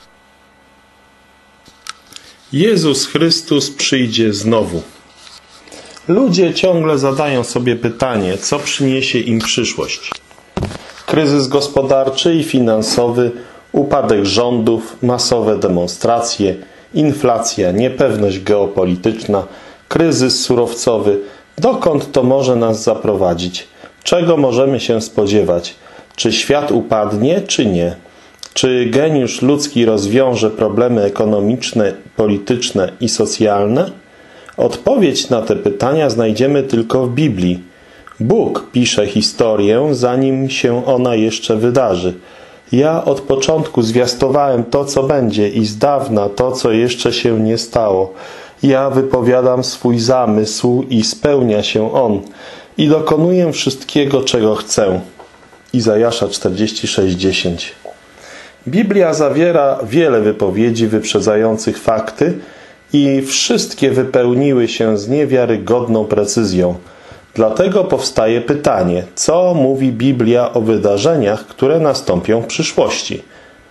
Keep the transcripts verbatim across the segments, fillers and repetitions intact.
Jezus Chrystus przyjdzie znowu. Ludzie ciągle zadają sobie pytanie, co przyniesie im przyszłość. Kryzys gospodarczy i finansowy, upadek rządów, masowe demonstracje, inflacja, niepewność geopolityczna, kryzys surowcowy. Dokąd to może nas zaprowadzić? Czego możemy się spodziewać? Czy świat upadnie, czy nie? Czy geniusz ludzki rozwiąże problemy ekonomiczne, polityczne i socjalne? Odpowiedź na te pytania znajdziemy tylko w Biblii. Bóg pisze historię, zanim się ona jeszcze wydarzy. Ja od początku zwiastowałem to, co będzie i z dawna to, co jeszcze się nie stało. Ja wypowiadam swój zamysł i spełnia się on. I dokonuję wszystkiego, czego chcę. Izajasza czterdzieści sześć dziesięć. Biblia zawiera wiele wypowiedzi wyprzedzających fakty i wszystkie wypełniły się z niewiarygodną precyzją. Dlatego powstaje pytanie, co mówi Biblia o wydarzeniach, które nastąpią w przyszłości?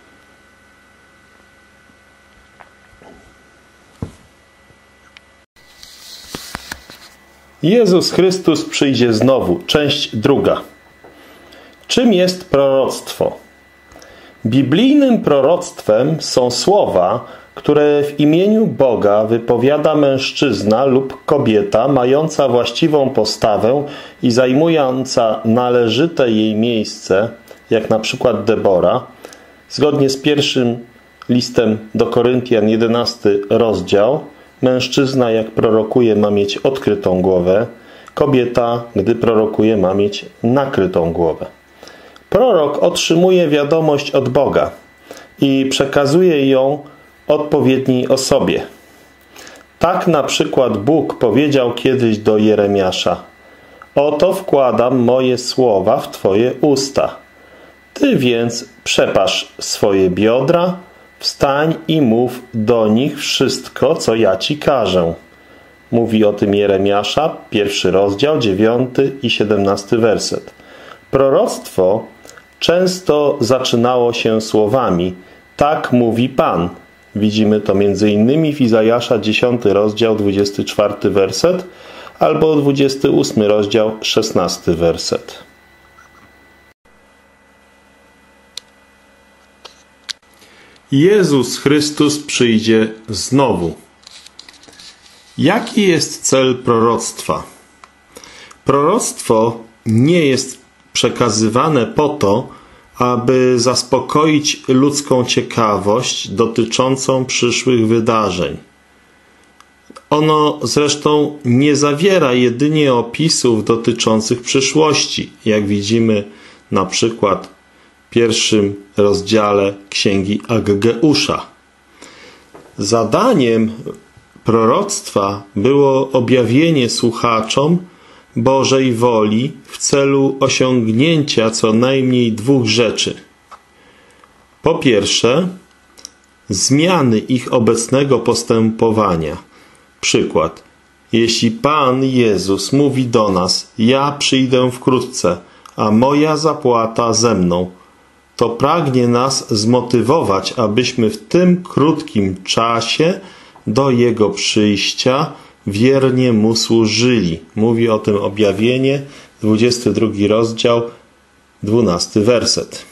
Jezus Chrystus przyjdzie znowu. Część druga. Czym jest proroctwo? Biblijnym proroctwem są słowa, które w imieniu Boga wypowiada mężczyzna lub kobieta mająca właściwą postawę i zajmująca należyte jej miejsce, jak na przykład Debora, zgodnie z pierwszym listem do Koryntian, jedenasty rozdział, mężczyzna jak prorokuje ma mieć odkrytą głowę, kobieta, gdy prorokuje ma mieć nakrytą głowę. Prorok otrzymuje wiadomość od Boga i przekazuje ją odpowiedniej osobie. Tak na przykład Bóg powiedział kiedyś do Jeremiasza: oto wkładam moje słowa w twoje usta. Ty więc przepasz swoje biodra, wstań i mów do nich wszystko, co ja ci każę. Mówi o tym Jeremiasza, pierwszy rozdział, dziewiąty i siedemnasty werset. Proroctwo często zaczynało się słowami: tak mówi Pan. Widzimy to między innymi w Izajasza, dziesiąty rozdział, dwudziesty czwarty werset, albo dwudziesty ósmy rozdział, szesnasty werset. Jezus Chrystus przyjdzie znowu. Jaki jest cel proroctwa? Proroctwo nie jest przekazywane po to, aby zaspokoić ludzką ciekawość dotyczącą przyszłych wydarzeń. Ono zresztą nie zawiera jedynie opisów dotyczących przyszłości, jak widzimy na przykład w pierwszym rozdziale Księgi Aggeusza. Zadaniem proroctwa było objawienie słuchaczom Bożej woli w celu osiągnięcia co najmniej dwóch rzeczy. Po pierwsze, zmiany ich obecnego postępowania. Przykład. Jeśli Pan Jezus mówi do nas: ja przyjdę wkrótce, a moja zapłata ze mną, to pragnie nas zmotywować, abyśmy w tym krótkim czasie do Jego przyjścia wiernie Mu służyli. Mówi o tym objawienie, dwudziesty drugi rozdział, dwunasty werset.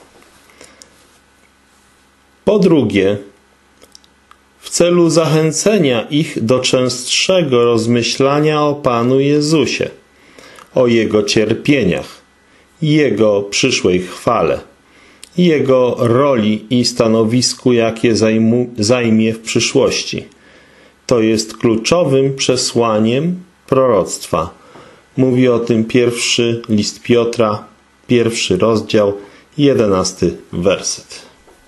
Po drugie, w celu zachęcenia ich do częstszego rozmyślania o Panu Jezusie, o Jego cierpieniach, Jego przyszłej chwale, Jego roli i stanowisku, jakie zajmu, zajmie w przyszłości. To jest kluczowym przesłaniem proroctwa. Mówi o tym pierwszy list Piotra, pierwszy rozdział, jedenasty werset.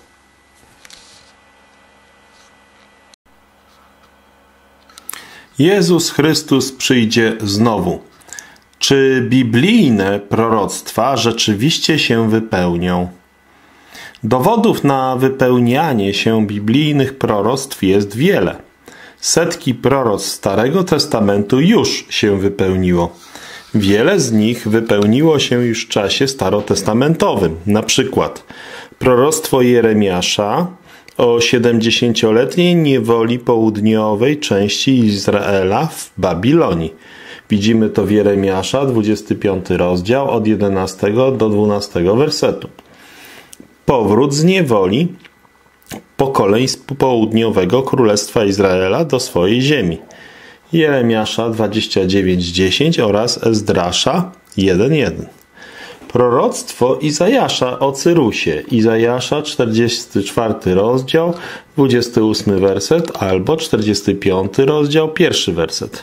Jezus Chrystus przyjdzie znowu. Czy biblijne proroctwa rzeczywiście się wypełnią? Dowodów na wypełnianie się biblijnych proroctw jest wiele. Setki proroctw Starego Testamentu już się wypełniło. Wiele z nich wypełniło się już w czasie starotestamentowym. Na przykład proroctwo Jeremiasza o siedemdziesięcioletniej niewoli południowej części Izraela w Babilonii. Widzimy to w Jeremiasza, dwudziesty piąty rozdział, od jedenastego do dwunastego wersetu. Powrót z niewoli pokoleń z południowego Królestwa Izraela do swojej ziemi. Jeremiasza dwadzieścia dziewięć dziesięć oraz Ezdrasza jeden jeden. Proroctwo Izajasza o Cyrusie. Izajasza czterdziesty czwarty rozdział, dwudziesty ósmy werset albo czterdziesty piąty rozdział, pierwszy werset.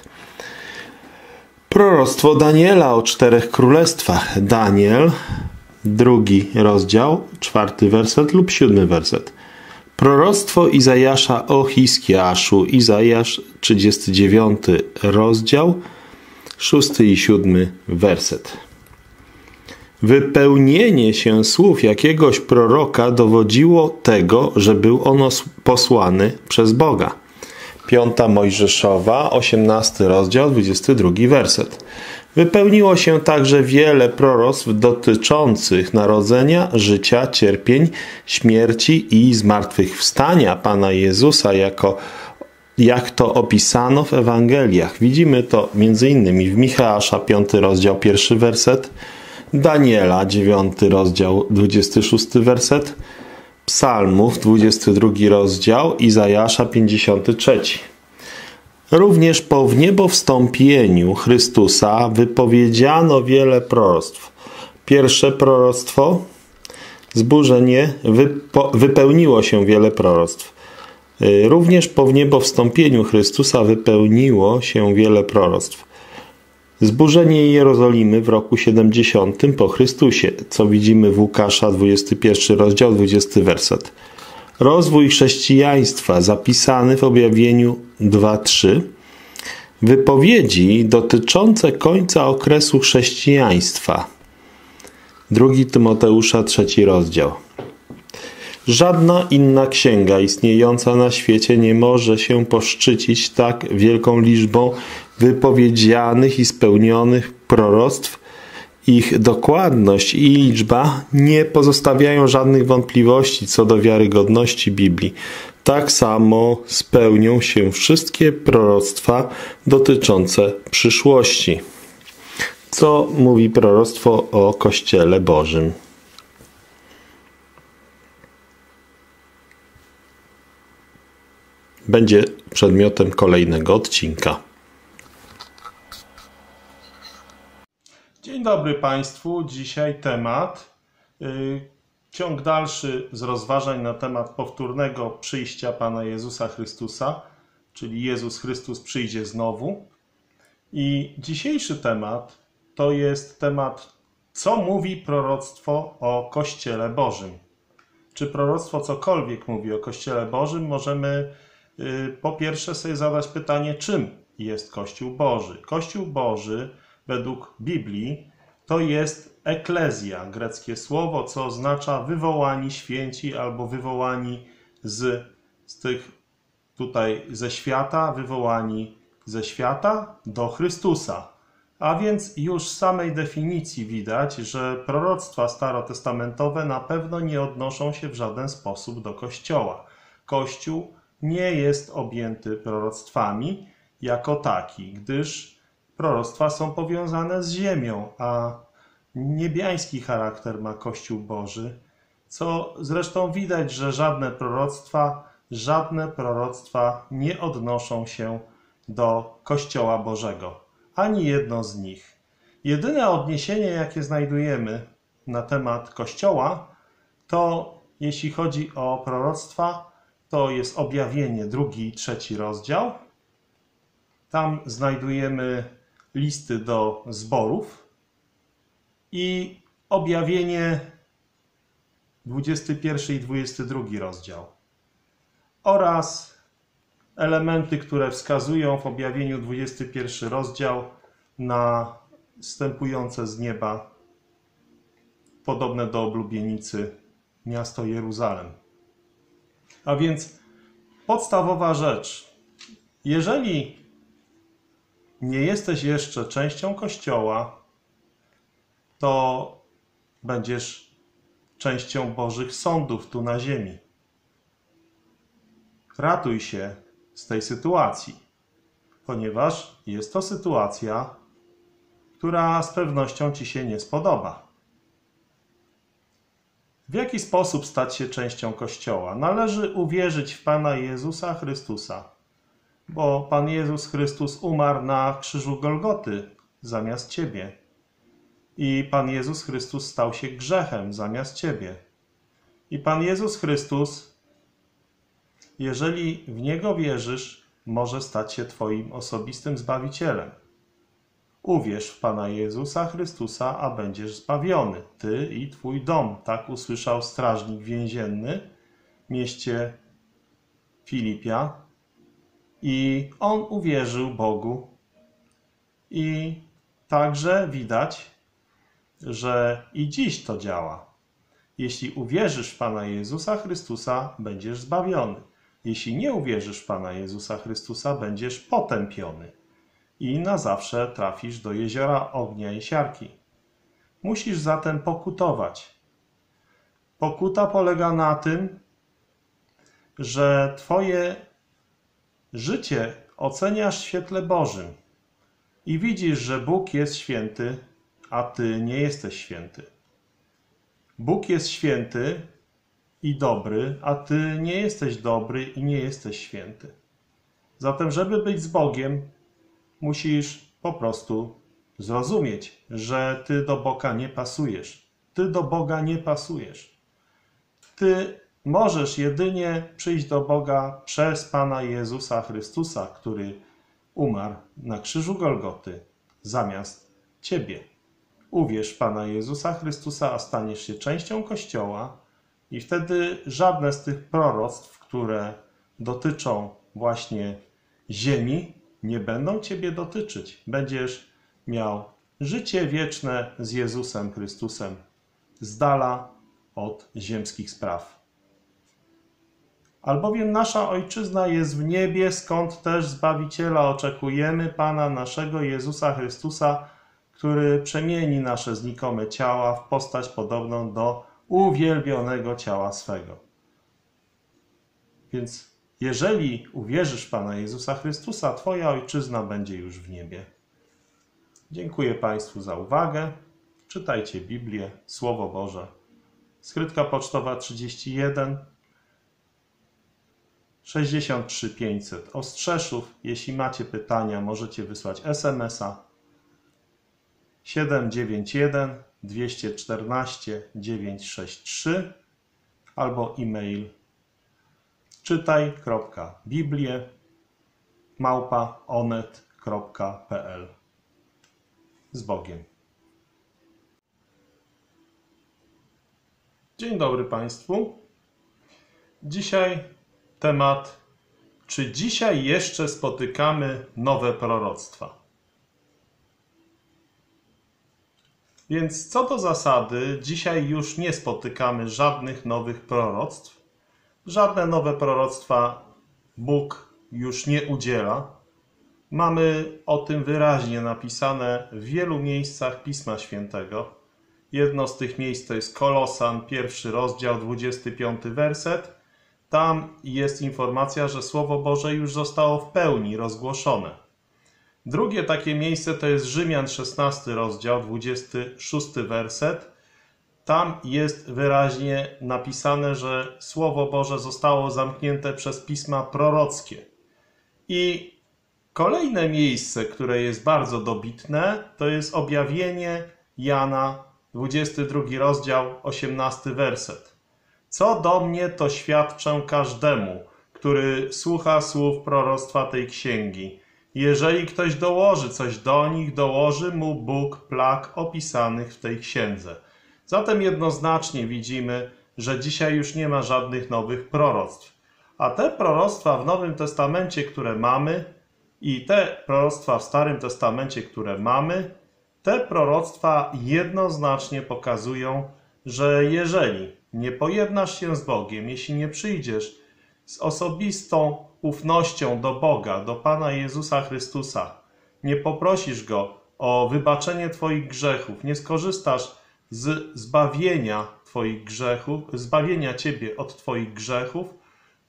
Proroctwo Daniela o czterech królestwach. Daniel, drugi rozdział, czwarty werset lub siódmy werset. Proroctwo Izajasza o Hiskiaszu. Izajasz, trzydziesty dziewiąty rozdział, szósty i siódmy werset. Wypełnienie się słów jakiegoś proroka dowodziło tego, że był ono posłany przez Boga. Piąta Mojżeszowa, osiemnasty rozdział, dwudziesty drugi werset. Wypełniło się także wiele proroctw dotyczących narodzenia, życia, cierpień, śmierci i zmartwychwstania Pana Jezusa, jako, jak to opisano w Ewangeliach. Widzimy to między innymi w Micheasza, piąty rozdział, pierwszy werset, Daniela, dziewiąty rozdział, dwudziesty szósty werset, Psalmów, dwudziesty drugi rozdział, Izajasza, pięćdziesiąty trzeci. Również po wniebowstąpieniu Chrystusa wypowiedziano wiele proroctw. Pierwsze proroctwo, zburzenie, wypo, wypełniło się wiele proroctw. Również po wniebowstąpieniu Chrystusa wypełniło się wiele proroctw. Zburzenie Jerozolimy w roku siedemdziesiątym po Chrystusie, co widzimy w Łukasza, dwudziesty pierwszy rozdział, dwudziesty werset. Rozwój chrześcijaństwa zapisany w objawieniu dwa trzy. Wypowiedzi dotyczące końca okresu chrześcijaństwa. drugi Tymoteusza, trzeci rozdział. Żadna inna księga istniejąca na świecie nie może się poszczycić tak wielką liczbą wypowiedzianych i spełnionych proroctw. Ich dokładność i liczba nie pozostawiają żadnych wątpliwości co do wiarygodności Biblii. Tak samo spełnią się wszystkie proroctwa dotyczące przyszłości. Co mówi proroctwo o Kościele Bożym? Będzie przedmiotem kolejnego odcinka. Dzień dobry Państwu. Dzisiaj temat, yy, ciąg dalszy z rozważań na temat powtórnego przyjścia Pana Jezusa Chrystusa, czyli Jezus Chrystus przyjdzie znowu. I dzisiejszy temat to jest temat, co mówi proroctwo o Kościele Bożym. Czy proroctwo cokolwiek mówi o Kościele Bożym? Możemy yy, po pierwsze sobie zadać pytanie, czym jest Kościół Boży. Kościół Boży według Biblii to jest eklezja, greckie słowo, co oznacza wywołani święci albo wywołani z, z tych tutaj ze świata, wywołani ze świata do Chrystusa. A więc już z samej definicji widać, że proroctwa starotestamentowe na pewno nie odnoszą się w żaden sposób do Kościoła. Kościół nie jest objęty proroctwami jako taki, gdyż proroctwa są powiązane z ziemią, a niebiański charakter ma Kościół Boży, co zresztą widać, że żadne proroctwa, żadne proroctwa nie odnoszą się do Kościoła Bożego. Ani jedno z nich. Jedyne odniesienie, jakie znajdujemy na temat Kościoła, to jeśli chodzi o proroctwa, to jest objawienie, drugi i trzeci rozdział. Tam znajdujemy listy do zborów i objawienie dwudziesty pierwszy i dwudziesty drugi rozdział oraz elementy, które wskazują w objawieniu dwudziesty pierwszy rozdział na zstępujące z nieba, podobne do oblubienicy, miasto Jeruzalem. A więc podstawowa rzecz. Jeżeli nie jesteś jeszcze częścią Kościoła, to będziesz częścią Bożych sądów tu na ziemi. ratuj się z tej sytuacji, ponieważ jest to sytuacja, która z pewnością ci się nie spodoba. W jaki sposób stać się częścią Kościoła? Należy uwierzyć w Pana Jezusa Chrystusa, bo Pan Jezus Chrystus umarł na krzyżu Golgoty zamiast ciebie. I Pan Jezus Chrystus stał się grzechem zamiast ciebie. I Pan Jezus Chrystus, jeżeli w Niego wierzysz, może stać się twoim osobistym Zbawicielem. Uwierz w Pana Jezusa Chrystusa, a będziesz zbawiony, ty i twój dom. Tak usłyszał strażnik więzienny w mieście Filipia. I on uwierzył Bogu. I także widać, że i dziś to działa. Jeśli uwierzysz w Pana Jezusa Chrystusa, będziesz zbawiony. Jeśli nie uwierzysz w Pana Jezusa Chrystusa, będziesz potępiony i na zawsze trafisz do jeziora ognia i siarki. Musisz zatem pokutować. Pokuta polega na tym, że twoje życie oceniasz w świetle Bożym i widzisz, że Bóg jest święty, a ty nie jesteś święty. Bóg jest święty i dobry, a ty nie jesteś dobry i nie jesteś święty. Zatem, żeby być z Bogiem, musisz po prostu zrozumieć, że ty do Boga nie pasujesz. Ty do Boga nie pasujesz. Ty możesz jedynie przyjść do Boga przez Pana Jezusa Chrystusa, który umarł na krzyżu Golgoty zamiast ciebie. Uwierz w Pana Jezusa Chrystusa, a staniesz się częścią Kościoła i wtedy żadne z tych proroctw, które dotyczą właśnie ziemi, nie będą ciebie dotyczyć. Będziesz miał życie wieczne z Jezusem Chrystusem, z dala od ziemskich spraw. Albowiem nasza Ojczyzna jest w niebie, skąd też Zbawiciela oczekujemy, Pana naszego Jezusa Chrystusa, który przemieni nasze znikome ciała w postać podobną do uwielbionego ciała swego. Więc jeżeli uwierzysz w Pana Jezusa Chrystusa, twoja Ojczyzna będzie już w niebie. Dziękuję Państwu za uwagę. Czytajcie Biblię, Słowo Boże. Skrytka pocztowa trzydzieści jeden sześćdziesiąt trzy pięćset Ostrzeszów. Jeśli macie pytania, możecie wysłać es em es a siedem dziewięć jeden dwieście czternaście dziewięćset sześćdziesiąt trzy albo e-mail czytaj kropka biblię małpa onet kropka pe el. Z Bogiem. Dzień dobry Państwu. Dzisiaj temat, czy dzisiaj jeszcze spotykamy nowe proroctwa? Więc co do zasady, dzisiaj już nie spotykamy żadnych nowych proroctw. Żadne nowe proroctwa Bóg już nie udziela. Mamy o tym wyraźnie napisane w wielu miejscach Pisma Świętego. Jedno z tych miejsc to jest Kolosan, pierwszy rozdział, dwudziesty piąty werset. Tam jest informacja, że Słowo Boże już zostało w pełni rozgłoszone. Drugie takie miejsce to jest Rzymian, szesnasty rozdział, dwudziesty szósty werset. Tam jest wyraźnie napisane, że Słowo Boże zostało zamknięte przez pisma prorockie. I kolejne miejsce, które jest bardzo dobitne, to jest Objawienie Jana, dwudziesty drugi rozdział, osiemnasty werset. Co do mnie, to świadczę każdemu, który słucha słów proroctwa tej księgi. Jeżeli ktoś dołoży coś do nich, dołoży mu Bóg plag opisanych w tej księdze. Zatem jednoznacznie widzimy, że dzisiaj już nie ma żadnych nowych proroctw. A te proroctwa w Nowym Testamencie, które mamy, i te proroctwa w Starym Testamencie, które mamy, te proroctwa jednoznacznie pokazują, że jeżeli nie pojednasz się z Bogiem, jeśli nie przyjdziesz z osobistą ufnością do Boga, do Pana Jezusa Chrystusa, nie poprosisz Go o wybaczenie twoich grzechów, nie skorzystasz z zbawienia twoich grzechów, zbawienia ciebie od twoich grzechów,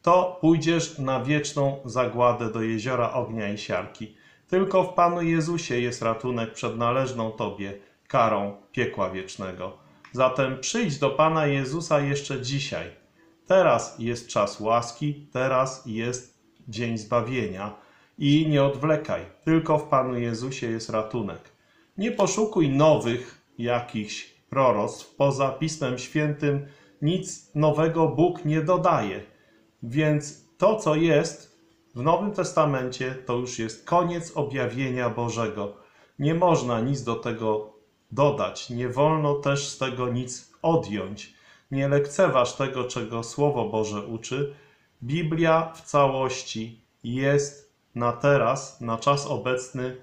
to pójdziesz na wieczną zagładę do jeziora ognia i siarki. Tylko w Panu Jezusie jest ratunek przed należną Tobie karą piekła wiecznego. Zatem przyjdź do Pana Jezusa jeszcze dzisiaj. Teraz jest czas łaski, teraz jest dzień zbawienia i nie odwlekaj. Tylko w Panu Jezusie jest ratunek. Nie poszukuj nowych jakichś proroctw. Poza Pismem Świętym nic nowego Bóg nie dodaje. Więc to, co jest w Nowym Testamencie, to już jest koniec objawienia Bożego. Nie można nic do tego dodać. Nie wolno też z tego nic odjąć. Nie lekceważ tego, czego Słowo Boże uczy. Biblia w całości jest na teraz, na czas obecny,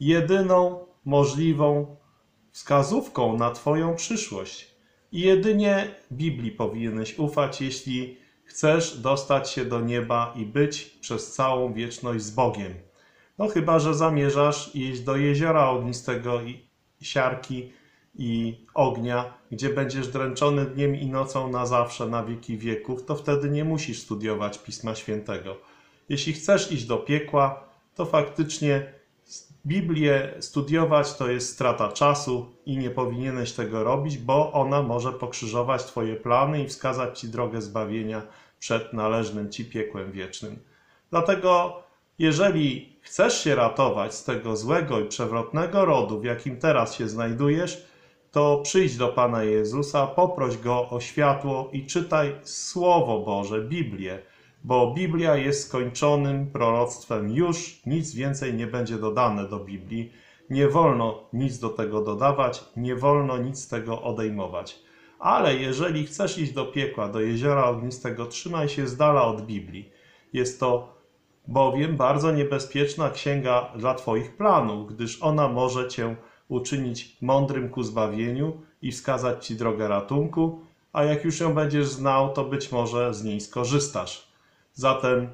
jedyną możliwą wskazówką na Twoją przyszłość. I jedynie Biblii powinieneś ufać, jeśli chcesz dostać się do nieba i być przez całą wieczność z Bogiem. No chyba że zamierzasz iść do jeziora ognistego i siarki i ognia, gdzie będziesz dręczony dniem i nocą na zawsze, na wieki wieków, to wtedy nie musisz studiować Pisma Świętego. Jeśli chcesz iść do piekła, to faktycznie Biblię studiować to jest strata czasu i nie powinieneś tego robić, bo ona może pokrzyżować Twoje plany i wskazać Ci drogę zbawienia przed należnym Ci piekłem wiecznym. Dlatego, jeżeli chcesz się ratować z tego złego i przewrotnego rodu, w jakim teraz się znajdujesz, to przyjdź do Pana Jezusa, poproś Go o światło i czytaj Słowo Boże, Biblię, bo Biblia jest skończonym proroctwem już, nic więcej nie będzie dodane do Biblii. Nie wolno nic do tego dodawać, nie wolno nic z tego odejmować. Ale jeżeli chcesz iść do piekła, do jeziora ognistego, trzymaj się z dala od Biblii. Jest to bowiem bardzo niebezpieczna księga dla Twoich planów, gdyż ona może Cię uczynić mądrym ku zbawieniu i wskazać Ci drogę ratunku, a jak już ją będziesz znał, to być może z niej skorzystasz. Zatem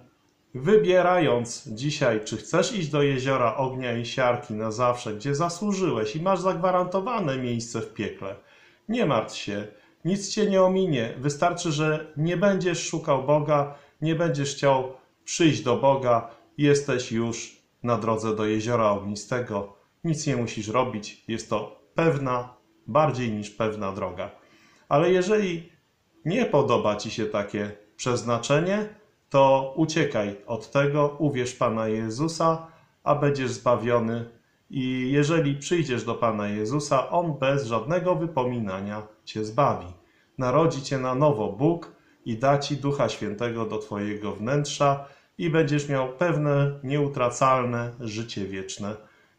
wybierając dzisiaj, czy chcesz iść do jeziora ognia i siarki na zawsze, gdzie zasłużyłeś i masz zagwarantowane miejsce w piekle, nie martw się, nic Cię nie ominie. Wystarczy, że nie będziesz szukał Boga, nie będziesz chciał przyjść do Boga, jesteś już na drodze do jeziora ognistego. Nic nie musisz robić, jest to pewna, bardziej niż pewna droga. Ale jeżeli nie podoba Ci się takie przeznaczenie, to uciekaj od tego, uwierz Pana Jezusa, a będziesz zbawiony. I jeżeli przyjdziesz do Pana Jezusa, On bez żadnego wypominania Cię zbawi. Narodzi Cię na nowo Bóg i da Ci Ducha Świętego do Twojego wnętrza i będziesz miał pewne, nieutracalne życie wieczne.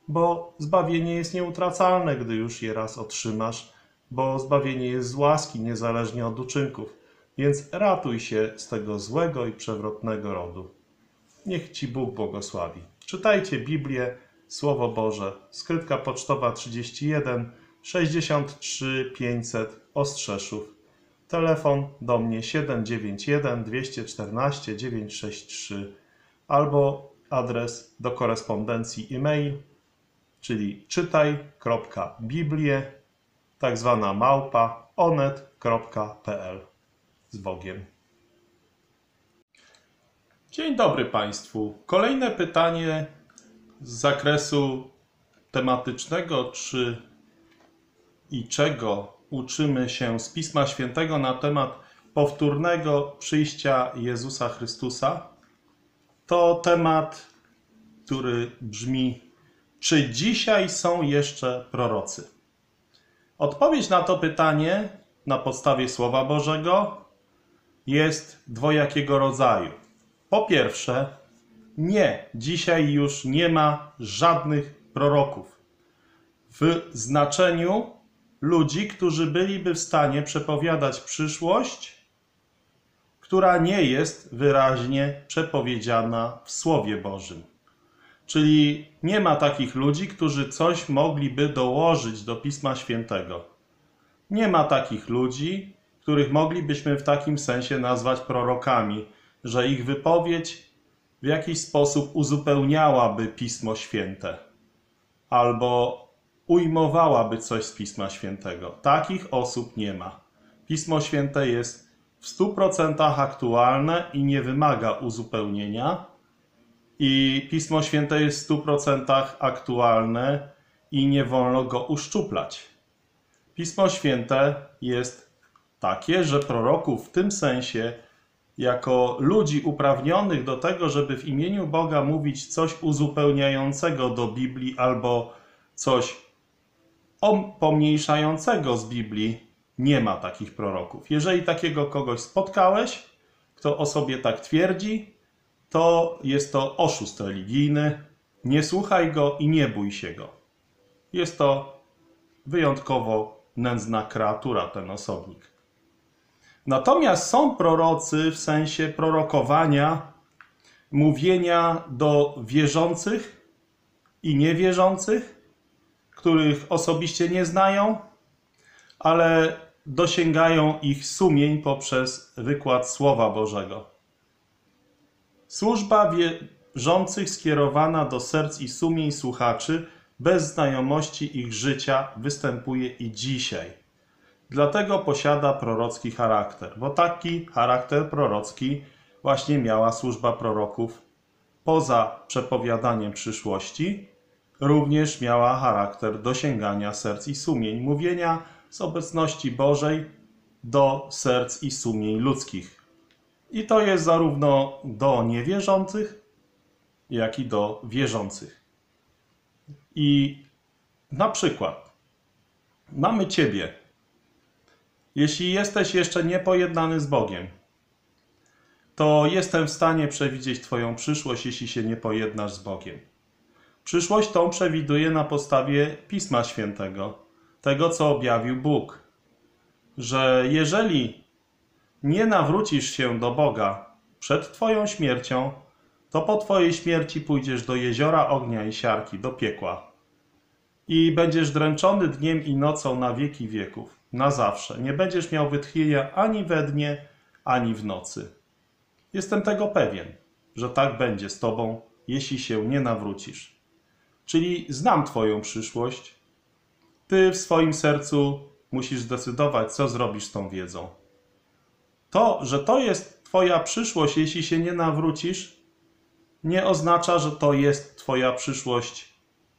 Bo zbawienie jest nieutracalne, gdy już je raz otrzymasz, bo zbawienie jest z łaski, niezależnie od uczynków. Więc ratuj się z tego złego i przewrotnego rodu. Niech Ci Bóg błogosławi. Czytajcie Biblię, Słowo Boże, skrytka pocztowa trzydzieści jeden sześćdziesiąt trzy pięćset Ostrzeszów. Telefon do mnie siedem dziewięć jeden dwieście czternaście dziewięćset sześćdziesiąt trzy albo adres do korespondencji e-mail, czyli czytaj.biblię, tak zwana małpa onet kropka pe el. Z Bogiem. Dzień dobry Państwu. Kolejne pytanie z zakresu tematycznego, czy i czego uczymy się z Pisma Świętego na temat powtórnego przyjścia Jezusa Chrystusa. To temat, który brzmi: czy dzisiaj są jeszcze prorocy? Odpowiedź na to pytanie na podstawie Słowa Bożego jest dwojakiego rodzaju. Po pierwsze, nie, dzisiaj już nie ma żadnych proroków. W znaczeniu ludzi, którzy byliby w stanie przepowiadać przyszłość, która nie jest wyraźnie przepowiedziana w Słowie Bożym. Czyli nie ma takich ludzi, którzy coś mogliby dołożyć do Pisma Świętego. Nie ma takich ludzi, których moglibyśmy w takim sensie nazwać prorokami, że ich wypowiedź w jakiś sposób uzupełniałaby Pismo Święte albo ujmowałaby coś z Pisma Świętego. Takich osób nie ma. Pismo Święte jest w stu procentach aktualne i nie wymaga uzupełnienia. I Pismo Święte jest w stu procentach aktualne i nie wolno go uszczuplać. Pismo Święte jest takie, że proroków w tym sensie, jako ludzi uprawnionych do tego, żeby w imieniu Boga mówić coś uzupełniającego do Biblii albo coś pomniejszającego z Biblii, nie ma takich proroków. Jeżeli takiego kogoś spotkałeś, kto o sobie tak twierdzi, to jest to oszust religijny. Nie słuchaj go i nie bój się go. Jest to wyjątkowo nędzna kreatura, ten osobnik. Natomiast są prorocy w sensie prorokowania, mówienia do wierzących i niewierzących, których osobiście nie znają, ale dosięgają ich sumień poprzez wykład Słowa Bożego. Służba wierzących skierowana do serc i sumień słuchaczy bez znajomości ich życia występuje i dzisiaj. Dlatego posiada prorocki charakter, bo taki charakter prorocki właśnie miała służba proroków. Poza przepowiadaniem przyszłości również miała charakter dosięgania serc i sumień, mówienia z obecności Bożej do serc i sumień ludzkich. I to jest zarówno do niewierzących, jak i do wierzących. I na przykład mamy Ciebie. Jeśli jesteś jeszcze niepojednany z Bogiem, to jestem w stanie przewidzieć Twoją przyszłość, jeśli się nie pojednasz z Bogiem. Przyszłość tą przewiduję na podstawie Pisma Świętego, tego, co objawił Bóg. Że jeżeli nie nawrócisz się do Boga przed Twoją śmiercią, to po Twojej śmierci pójdziesz do jeziora ognia i siarki, do piekła. I będziesz dręczony dniem i nocą na wieki wieków, na zawsze. Nie będziesz miał wytchnienia ani we dnie, ani w nocy. Jestem tego pewien, że tak będzie z Tobą, jeśli się nie nawrócisz. Czyli znam Twoją przyszłość. Ty w swoim sercu musisz zdecydować, co zrobisz z tą wiedzą. To, że to jest Twoja przyszłość, jeśli się nie nawrócisz, nie oznacza, że to jest Twoja przyszłość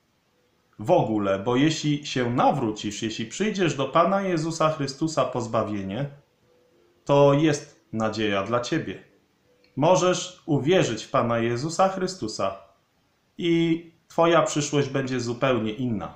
w ogóle, bo jeśli się nawrócisz, jeśli przyjdziesz do Pana Jezusa Chrystusa po zbawienie, to jest nadzieja dla Ciebie. Możesz uwierzyć w Pana Jezusa Chrystusa i Twoja przyszłość będzie zupełnie inna.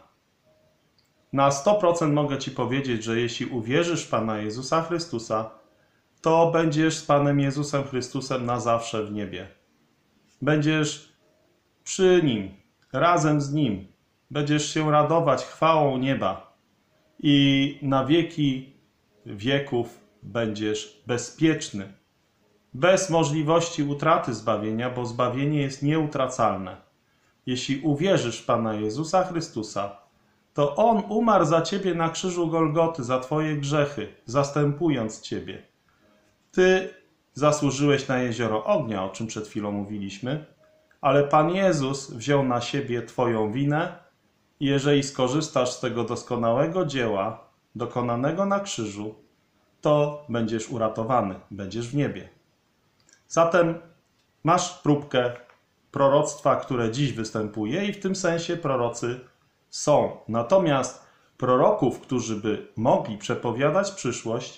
Na sto procent mogę Ci powiedzieć, że jeśli uwierzysz w Pana Jezusa Chrystusa, to będziesz z Panem Jezusem Chrystusem na zawsze w niebie. Będziesz przy Nim, razem z Nim. Będziesz się radować chwałą nieba i na wieki wieków będziesz bezpieczny. Bez możliwości utraty zbawienia, bo zbawienie jest nieutracalne. Jeśli uwierzysz w Pana Jezusa Chrystusa, to On umarł za Ciebie na krzyżu Golgoty, za Twoje grzechy, zastępując Ciebie. Ty zasłużyłeś na jezioro ognia, o czym przed chwilą mówiliśmy, ale Pan Jezus wziął na siebie Twoją winę i jeżeli skorzystasz z tego doskonałego dzieła, dokonanego na krzyżu, to będziesz uratowany, będziesz w niebie. Zatem masz próbkę proroctwa, które dziś występuje i w tym sensie prorocy są. Natomiast proroków, którzy by mogli przepowiadać przyszłość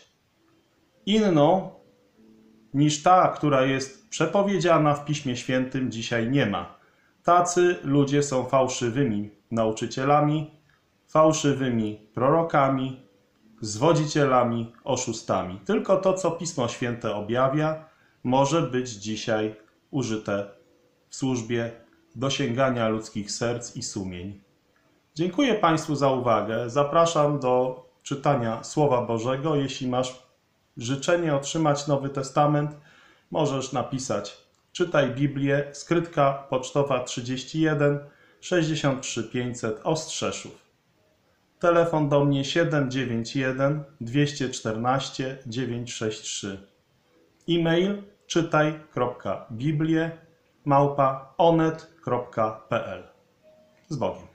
inną niż ta, która jest przepowiedziana w Piśmie Świętym, dzisiaj nie ma. Tacy ludzie są fałszywymi nauczycielami, fałszywymi prorokami, zwodzicielami, oszustami. Tylko to, co Pismo Święte objawia, może być dzisiaj użyte w służbie dosięgania ludzkich serc i sumień. Dziękuję Państwu za uwagę. Zapraszam do czytania Słowa Bożego. Jeśli masz życzenie otrzymać Nowy Testament, możesz napisać Czytaj Biblię, skrytka pocztowa trzydzieści jeden sześćdziesiąt trzy pięćset Ostrzeszów. Telefon do mnie siedem dziewięć jeden dwieście czternaście dziewięćset sześćdziesiąt trzy. E-mail czytaj kropka biblię małpa onet kropka p l. Z Bogiem.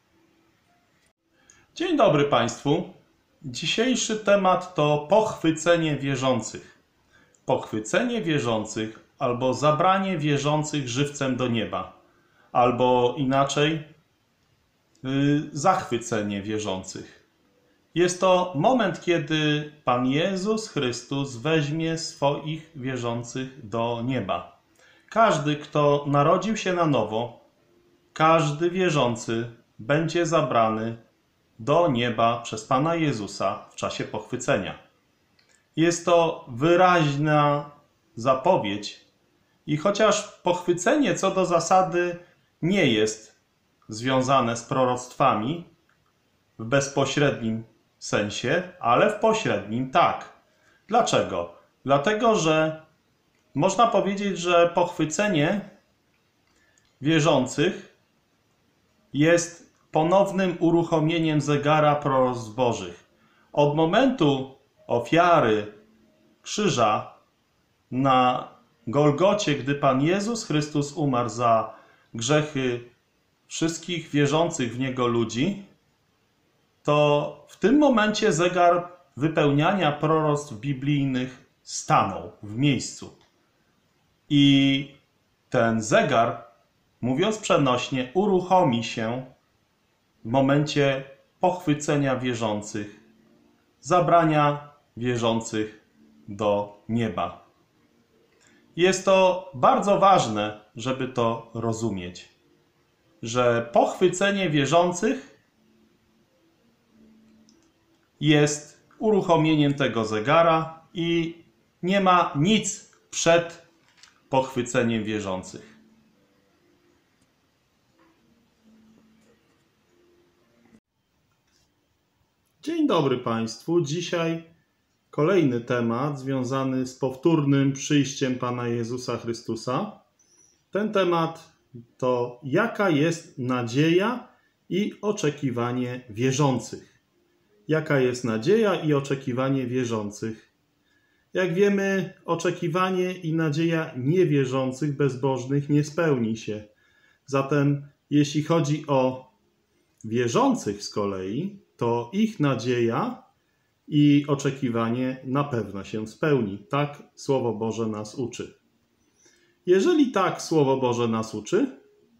Dzień dobry Państwu. Dzisiejszy temat to pochwycenie wierzących. pochwycenie wierzących albo zabranie wierzących żywcem do nieba, albo inaczej yy, zachwycenie wierzących. Jest to moment, kiedy Pan Jezus Chrystus weźmie swoich wierzących do nieba. Każdy, kto narodził się na nowo, każdy wierzący będzie zabrany do nieba przez Pana Jezusa w czasie pochwycenia. Jest to wyraźna zapowiedź i chociaż pochwycenie co do zasady nie jest związane z proroctwami w bezpośrednim sensie, ale w pośrednim tak. Dlaczego? Dlatego, że można powiedzieć, że pochwycenie wierzących jest ponownym uruchomieniem zegara proroctw bożych. Od momentu ofiary krzyża na Golgocie, gdy Pan Jezus Chrystus umarł za grzechy wszystkich wierzących w Niego ludzi, to w tym momencie zegar wypełniania proroctw biblijnych stanął w miejscu. I ten zegar, mówiąc przenośnie, uruchomi się w momencie pochwycenia wierzących, zabrania wierzących do nieba. Jest to bardzo ważne, żeby to rozumieć, że pochwycenie wierzących jest uruchomieniem tego zegara i nie ma nic przed pochwyceniem wierzących. Dzień dobry Państwu. Dzisiaj kolejny temat związany z powtórnym przyjściem Pana Jezusa Chrystusa. Ten temat to jaka jest nadzieja i oczekiwanie wierzących. Jaka jest nadzieja i oczekiwanie wierzących? Jak wiemy, oczekiwanie i nadzieja niewierzących, bezbożnych nie spełni się. Zatem jeśli chodzi o wierzących z kolei, to ich nadzieja i oczekiwanie na pewno się spełni. Tak Słowo Boże nas uczy. Jeżeli tak Słowo Boże nas uczy,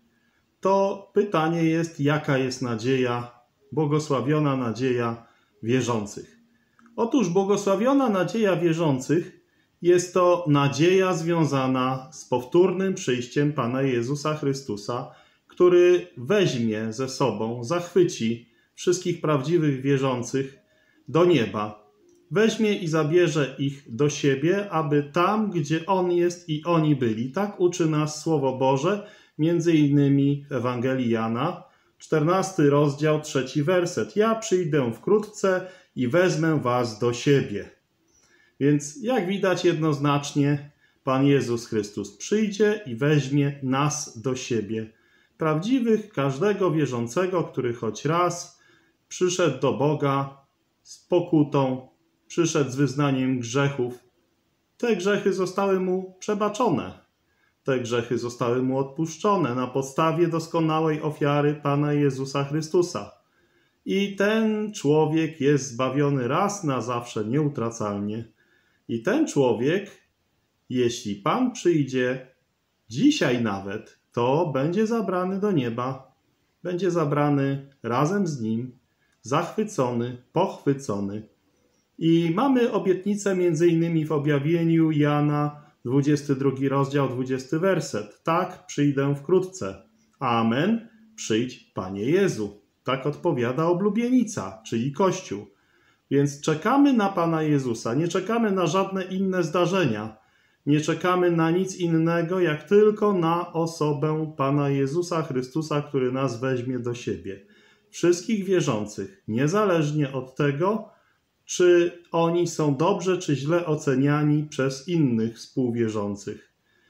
to pytanie jest, jaka jest nadzieja, błogosławiona nadzieja wierzących. Otóż błogosławiona nadzieja wierzących jest to nadzieja związana z powtórnym przyjściem Pana Jezusa Chrystusa, który weźmie ze sobą, zachwyci wszystkich prawdziwych wierzących do nieba. Weźmie i zabierze ich do siebie, aby tam, gdzie On jest i oni byli. Tak uczy nas Słowo Boże, między innymi w Ewangelii Jana, czternasty rozdział, trzeci werset. Ja przyjdę wkrótce i wezmę was do siebie. Więc jak widać jednoznacznie, Pan Jezus Chrystus przyjdzie i weźmie nas do siebie. Prawdziwych, każdego wierzącego, który choć raz przyszedł do Boga z pokutą, przyszedł z wyznaniem grzechów. Te grzechy zostały mu przebaczone. Te grzechy zostały mu odpuszczone na podstawie doskonałej ofiary Pana Jezusa Chrystusa. I ten człowiek jest zbawiony raz na zawsze nieutracalnie. I ten człowiek, jeśli Pan przyjdzie dzisiaj nawet, to będzie zabrany do nieba. Będzie zabrany razem z Nim, zachwycony, pochwycony. I mamy obietnicę między innymi w objawieniu Jana, dwudziesty drugi rozdział, dwudziesty werset. Tak, przyjdę wkrótce. Amen. Przyjdź, Panie Jezu. Tak odpowiada oblubienica, czyli Kościół. Więc czekamy na Pana Jezusa, nie czekamy na żadne inne zdarzenia. Nie czekamy na nic innego, jak tylko na osobę Pana Jezusa Chrystusa, który nas weźmie do siebie. Wszystkich wierzących, niezależnie od tego, czy oni są dobrze czy źle oceniani przez innych współwierzących.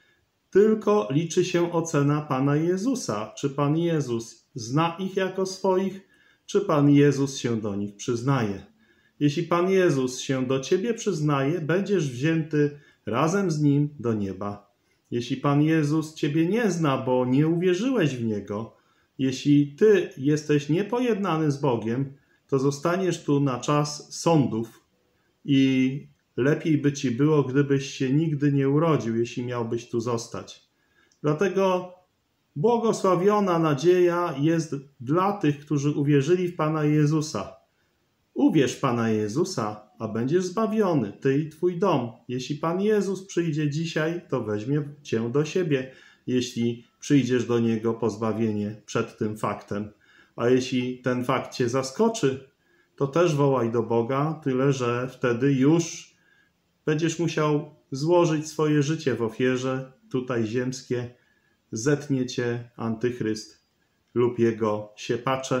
Tylko liczy się ocena Pana Jezusa. Czy Pan Jezus zna ich jako swoich, czy Pan Jezus się do nich przyznaje. Jeśli Pan Jezus się do ciebie przyznaje, będziesz wzięty razem z Nim do nieba. Jeśli Pan Jezus ciebie nie zna, bo nie uwierzyłeś w Niego, jeśli ty jesteś niepojednany z Bogiem, to zostaniesz tu na czas sądów i lepiej by ci było, gdybyś się nigdy nie urodził, jeśli miałbyś tu zostać. Dlatego błogosławiona nadzieja jest dla tych, którzy uwierzyli w Pana Jezusa. Uwierz w Pana Jezusa, a będziesz zbawiony, ty i twój dom. Jeśli Pan Jezus przyjdzie dzisiaj, to weźmie cię do siebie, jeśli przyjdziesz do Niego po zbawienie przed tym faktem. A jeśli ten fakt cię zaskoczy, to też wołaj do Boga, tyle że wtedy już będziesz musiał złożyć swoje życie w ofierze, tutaj ziemskie, zetnie cię antychryst lub jego siepacze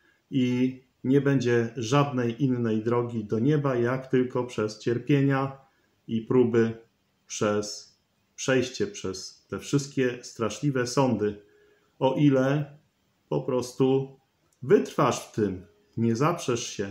i nie będzie żadnej innej drogi do nieba, jak tylko przez cierpienia i próby, przez przejście przez te wszystkie straszliwe sądy. O ile po prostu wytrwasz w tym, nie zaprzesz się,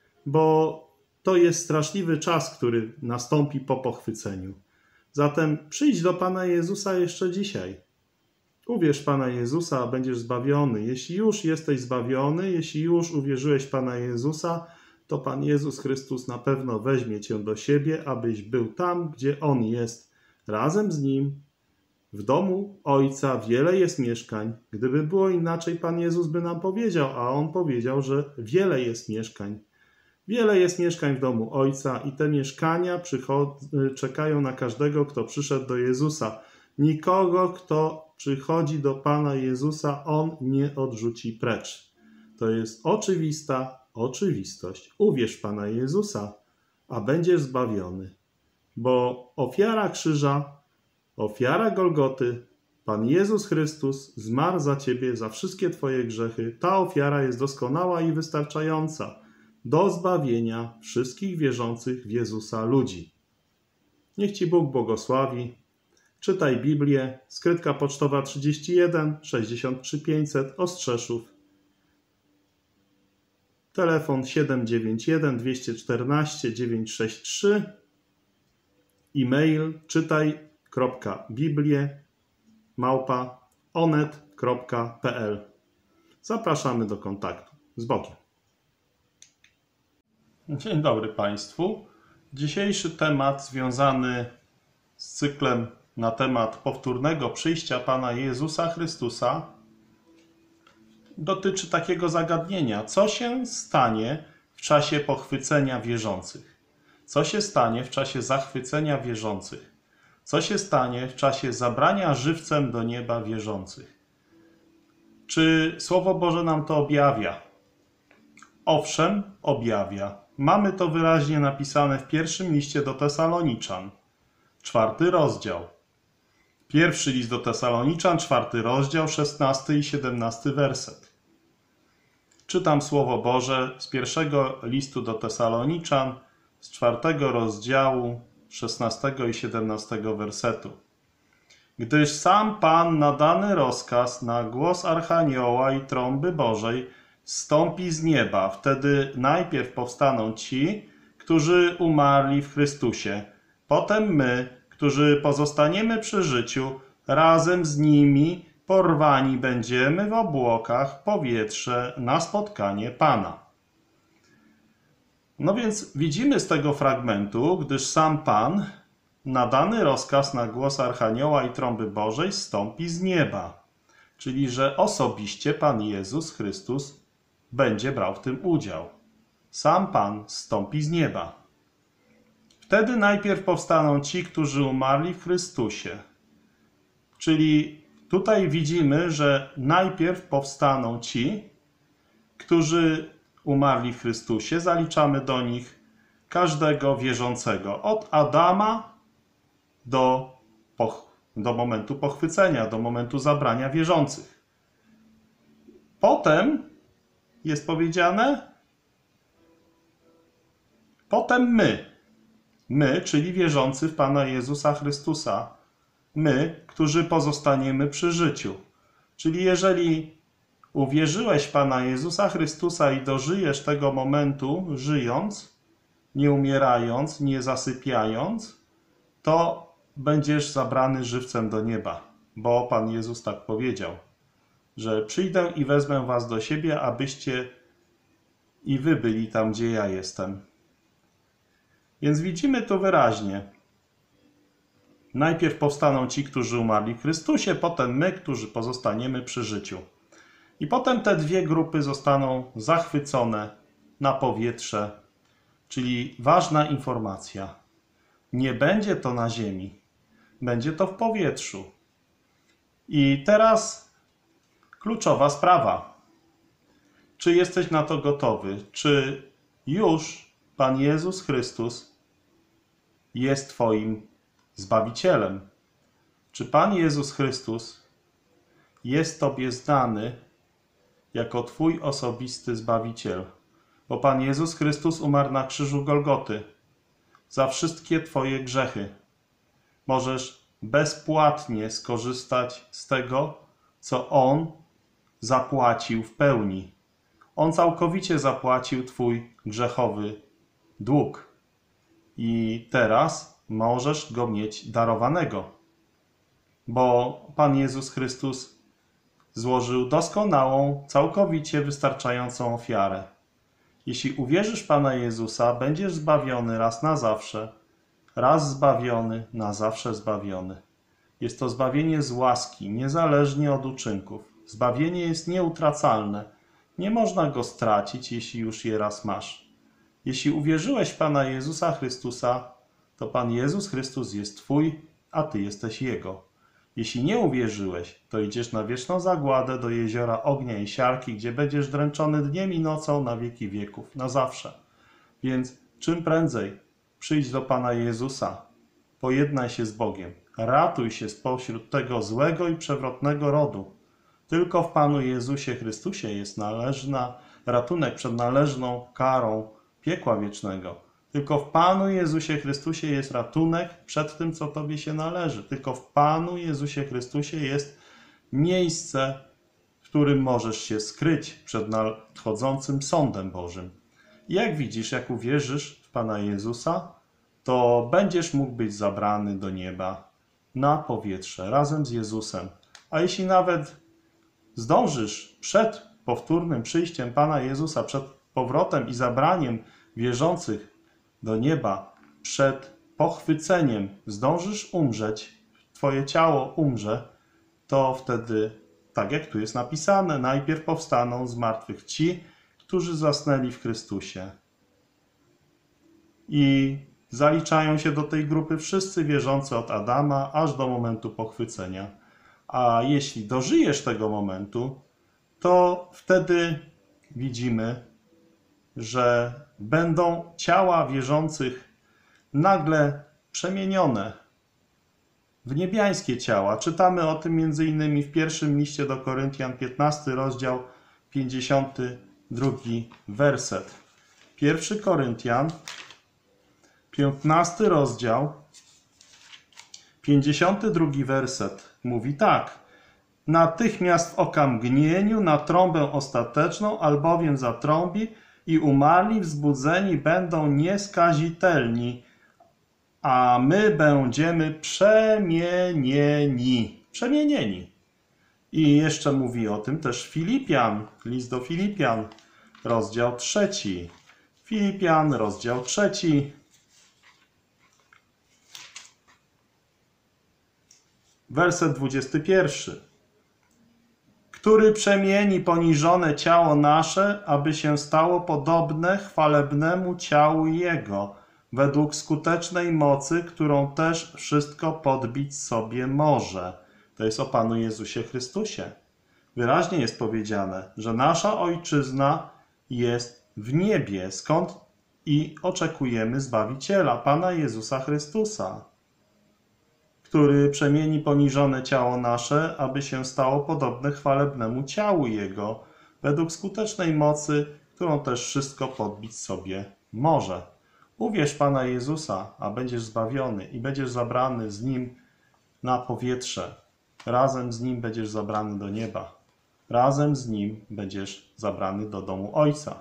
bo to jest straszliwy czas, który nastąpi po pochwyceniu. Zatem przyjdź do Pana Jezusa jeszcze dzisiaj. Uwierz w Pana Jezusa, a będziesz zbawiony. Jeśli już jesteś zbawiony, jeśli już uwierzyłeś w Pana Jezusa, to Pan Jezus Chrystus na pewno weźmie cię do siebie, abyś był tam, gdzie On jest, razem z Nim. W domu Ojca wiele jest mieszkań. Gdyby było inaczej, Pan Jezus by nam powiedział, a On powiedział, że wiele jest mieszkań. Wiele jest mieszkań w domu Ojca i te mieszkania czekają na każdego, kto przyszedł do Jezusa. Nikogo, kto przychodzi do Pana Jezusa, On nie odrzuci precz. To jest oczywista oczywistość. Uwierz w Pana Jezusa, a będziesz zbawiony. Bo ofiara krzyża, ofiara Golgoty, Pan Jezus Chrystus zmarł za ciebie, za wszystkie twoje grzechy. Ta ofiara jest doskonała i wystarczająca do zbawienia wszystkich wierzących w Jezusa ludzi. Niech ci Bóg błogosławi. Czytaj Biblię, skrytka pocztowa trzydzieści jeden sześćdziesiąt trzy pięćset, Ostrzeszów. Telefon siedem dziewięć jeden dwieście czternaście dziewięćset sześćdziesiąt trzy. E-mail czytaj kropka biblie małpa onet kropka p l. Zapraszamy do kontaktu. Z Bogiem. Dzień dobry Państwu. Dzisiejszy temat związany z cyklem na temat powtórnego przyjścia Pana Jezusa Chrystusa dotyczy takiego zagadnienia. Co się stanie w czasie pochwycenia wierzących? Co się stanie w czasie zachwycenia wierzących? Co się stanie w czasie zabrania żywcem do nieba wierzących? Czy Słowo Boże nam to objawia? Owszem, objawia. Mamy to wyraźnie napisane w pierwszym liście do Tesaloniczan, czwarty rozdział. Pierwszy list do Tesaloniczan, czwarty rozdział, szesnasty i siedemnasty werset. Czytam Słowo Boże z pierwszego listu do Tesaloniczan, z czwartego rozdziału, szesnastego i siedemnastego wersetu. Gdyż sam Pan na dany rozkaz na głos Archanioła i trąby Bożej zstąpi z nieba. Wtedy najpierw powstaną ci, którzy umarli w Chrystusie. Potem my, którzy pozostaniemy przy życiu, razem z nimi porwani będziemy w obłokach w powietrze na spotkanie Pana. No więc widzimy z tego fragmentu, gdyż sam Pan na dany rozkaz na głos Archanioła i trąby Bożej zstąpi z nieba. Czyli, że osobiście Pan Jezus Chrystus będzie brał w tym udział. Sam Pan zstąpi z nieba. Wtedy najpierw powstaną ci, którzy umarli w Chrystusie. Czyli tutaj widzimy, że najpierw powstaną ci, którzy umarli w Chrystusie. Zaliczamy do nich każdego wierzącego. Od Adama do, do momentu pochwycenia, do momentu zabrania wierzących. Potem jest powiedziane, potem my. My, czyli wierzący w Pana Jezusa Chrystusa. My, którzy pozostaniemy przy życiu. Czyli jeżeli uwierzyłeś w Pana Jezusa Chrystusa i dożyjesz tego momentu, żyjąc, nie umierając, nie zasypiając, to będziesz zabrany żywcem do nieba. Bo Pan Jezus tak powiedział, że przyjdę i wezmę was do siebie, abyście i wy byli tam, gdzie ja jestem. Więc widzimy tu wyraźnie. Najpierw powstaną ci, którzy umarli w Chrystusie, potem my, którzy pozostaniemy przy życiu. I potem te dwie grupy zostaną zachwycone na powietrze, czyli ważna informacja. Nie będzie to na ziemi, będzie to w powietrzu. I teraz kluczowa sprawa. Czy jesteś na to gotowy? Czy już Pan Jezus Chrystus jest Twoim Zbawicielem? Czy Pan Jezus Chrystus jest Tobie znany jako Twój osobisty Zbawiciel? Bo Pan Jezus Chrystus umarł na krzyżu Golgoty za wszystkie Twoje grzechy. Możesz bezpłatnie skorzystać z tego, co On zapłacił w pełni. On całkowicie zapłacił Twój grzechowy dług. I teraz możesz go mieć darowanego. Bo Pan Jezus Chrystus złożył doskonałą, całkowicie wystarczającą ofiarę. Jeśli uwierzysz w Pana Jezusa, będziesz zbawiony raz na zawsze. Raz zbawiony, na zawsze zbawiony. Jest to zbawienie z łaski, niezależnie od uczynków. Zbawienie jest nieutracalne. Nie można go stracić, jeśli już je raz masz. Jeśli uwierzyłeś w Pana Jezusa Chrystusa, to Pan Jezus Chrystus jest Twój, a Ty jesteś Jego. Jeśli nie uwierzyłeś, to idziesz na wieczną zagładę do jeziora ognia i siarki, gdzie będziesz dręczony dniem i nocą na wieki wieków, na zawsze. Więc czym prędzej przyjdź do Pana Jezusa, pojednaj się z Bogiem, ratuj się spośród tego złego i przewrotnego rodu. Tylko w Panu Jezusie Chrystusie jest należna ratunek przed należną karą piekła wiecznego. Tylko w Panu Jezusie Chrystusie jest ratunek przed tym, co Tobie się należy. Tylko w Panu Jezusie Chrystusie jest miejsce, w którym możesz się skryć przed nadchodzącym sądem Bożym. I jak widzisz, jak uwierzysz w Pana Jezusa, to będziesz mógł być zabrany do nieba na powietrze razem z Jezusem. A jeśli nawet zdążysz przed powtórnym przyjściem Pana Jezusa, przed powrotem i zabraniem wierzących do nieba, przed pochwyceniem zdążysz umrzeć, Twoje ciało umrze, to wtedy, tak jak tu jest napisane, najpierw powstaną z martwych ci, którzy zasnęli w Chrystusie. I zaliczają się do tej grupy wszyscy wierzący od Adama aż do momentu pochwycenia. A jeśli dożyjesz tego momentu, to wtedy widzimy, że będą ciała wierzących nagle przemienione w niebiańskie ciała. Czytamy o tym między innymi w pierwszym liście do Koryntian, piętnasty rozdział, pięćdziesiąty drugi werset. Pierwszy Koryntian, piętnasty rozdział, pięćdziesiąty drugi werset mówi tak. Natychmiast w okamgnieniu na trąbę ostateczną, albowiem zatrąbi i umarli wzbudzeni będą nieskazitelni, a my będziemy przemienieni. Przemienieni. I jeszcze mówi o tym też Filipian, list do Filipian, rozdział trzeci. Filipian, rozdział trzeci. Werset dwudziesty pierwszy. Który przemieni poniżone ciało nasze, aby się stało podobne chwalebnemu ciału Jego, według skutecznej mocy, którą też wszystko podbić sobie może. To jest o Panu Jezusie Chrystusie. Wyraźnie jest powiedziane, że nasza Ojczyzna jest w niebie, skąd i oczekujemy Zbawiciela, Pana Jezusa Chrystusa, który przemieni poniżone ciało nasze, aby się stało podobne chwalebnemu ciału Jego, według skutecznej mocy, którą też wszystko podbić sobie może. Uwierz Pana Jezusa, a będziesz zbawiony i będziesz zabrany z Nim na powietrze. Razem z Nim będziesz zabrany do nieba. Razem z Nim będziesz zabrany do domu Ojca.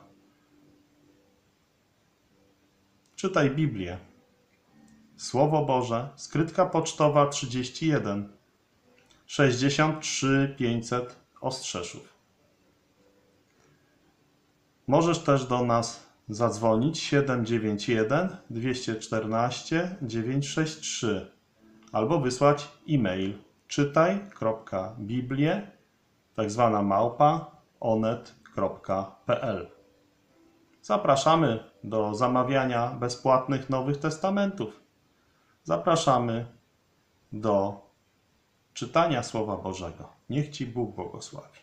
Czytaj Biblię. Słowo Boże, skrytka pocztowa trzydzieści jeden, sześćdziesiąt trzy pięćset Ostrzeszów. Możesz też do nas zadzwonić siedem dziewięć jeden dwieście czternaście dziewięćset sześćdziesiąt trzy albo wysłać e-mail czytaj.biblię tak zwana małpa onet kropka pe el. Zapraszamy do zamawiania bezpłatnych Nowych Testamentów. Zapraszamy do czytania Słowa Bożego. Niech Ci Bóg błogosławi.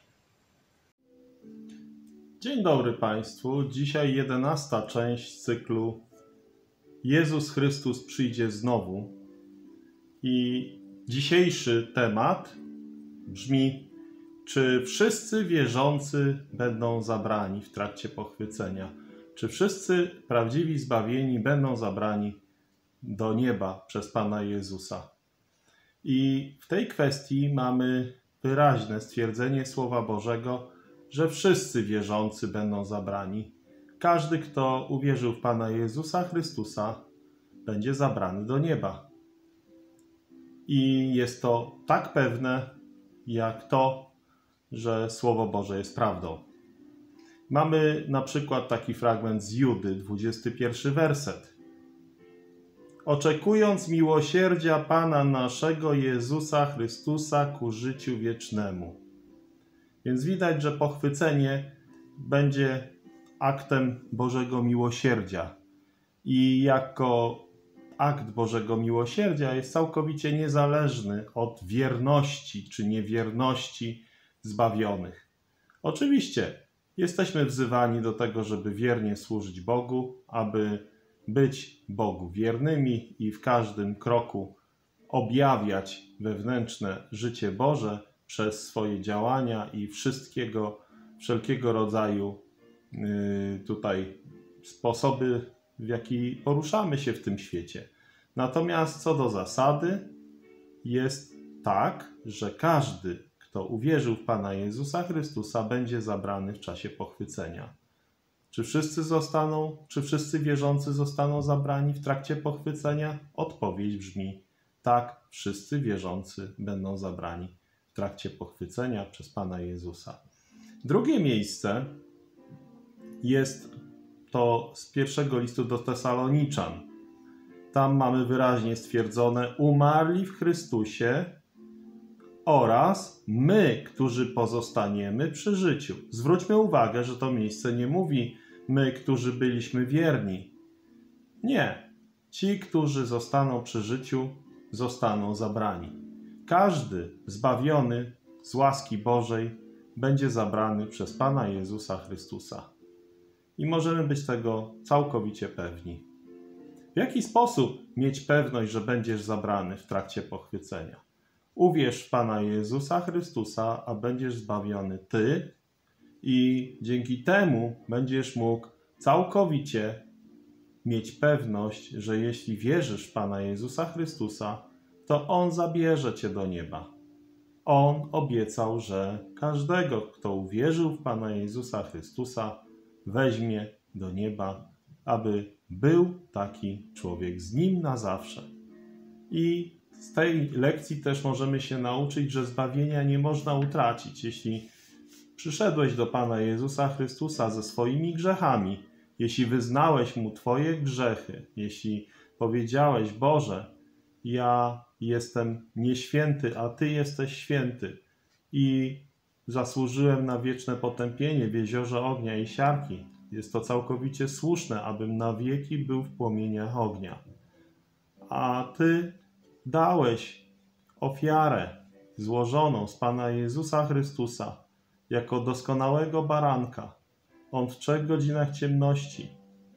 Dzień dobry Państwu. Dzisiaj jedenasta część cyklu Jezus Chrystus przyjdzie znowu. I dzisiejszy temat brzmi: czy wszyscy wierzący będą zabrani w trakcie pochwycenia? Czy wszyscy prawdziwi zbawieni będą zabrani do nieba przez Pana Jezusa? I w tej kwestii mamy wyraźne stwierdzenie Słowa Bożego, że wszyscy wierzący będą zabrani. Każdy, kto uwierzył w Pana Jezusa Chrystusa, będzie zabrany do nieba. I jest to tak pewne, jak to, że Słowo Boże jest prawdą. Mamy na przykład taki fragment z Judy, dwudziesty pierwszy werset. Oczekując miłosierdzia Pana naszego Jezusa Chrystusa ku życiu wiecznemu. Więc widać, że pochwycenie będzie aktem Bożego miłosierdzia. I jako akt Bożego miłosierdzia jest całkowicie niezależny od wierności czy niewierności zbawionych. Oczywiście jesteśmy wzywani do tego, żeby wiernie służyć Bogu, aby być Bogu wiernymi i w każdym kroku objawiać wewnętrzne życie Boże przez swoje działania i wszystkiego, wszelkiego rodzaju yy, tutaj sposoby, w jaki poruszamy się w tym świecie. Natomiast co do zasady, jest tak, że każdy, kto uwierzył w Pana Jezusa Chrystusa, będzie zabrany w czasie pochwycenia. Czy wszyscy zostaną, czy wszyscy wierzący zostaną zabrani w trakcie pochwycenia? Odpowiedź brzmi: tak, wszyscy wierzący będą zabrani w trakcie pochwycenia przez Pana Jezusa. Drugie miejsce jest to z pierwszego listu do Tesaloniczan. Tam mamy wyraźnie stwierdzone: umarli w Chrystusie oraz my, którzy pozostaniemy przy życiu. Zwróćmy uwagę, że to miejsce nie mówi my, którzy byliśmy wierni. Nie. Ci, którzy zostaną przy życiu, zostaną zabrani. Każdy zbawiony z łaski Bożej będzie zabrany przez Pana Jezusa Chrystusa. I możemy być tego całkowicie pewni. W jaki sposób mieć pewność, że będziesz zabrany w trakcie pochwycenia? Uwierz w Pana Jezusa Chrystusa, a będziesz zbawiony Ty i dzięki temu będziesz mógł całkowicie mieć pewność, że jeśli wierzysz w Pana Jezusa Chrystusa, to On zabierze Cię do nieba. On obiecał, że każdego, kto uwierzył w Pana Jezusa Chrystusa, weźmie do nieba, aby był taki człowiek z Nim na zawsze. I z tej lekcji też możemy się nauczyć, że zbawienia nie można utracić. Jeśli przyszedłeś do Pana Jezusa Chrystusa ze swoimi grzechami, jeśli wyznałeś Mu Twoje grzechy, jeśli powiedziałeś: Boże, ja jestem nieświęty, a Ty jesteś święty i zasłużyłem na wieczne potępienie w jeziorze ognia i siarki. Jest to całkowicie słuszne, abym na wieki był w płomieniach ognia. A Ty dałeś ofiarę złożoną z Pana Jezusa Chrystusa jako doskonałego baranka. On w trzech godzinach ciemności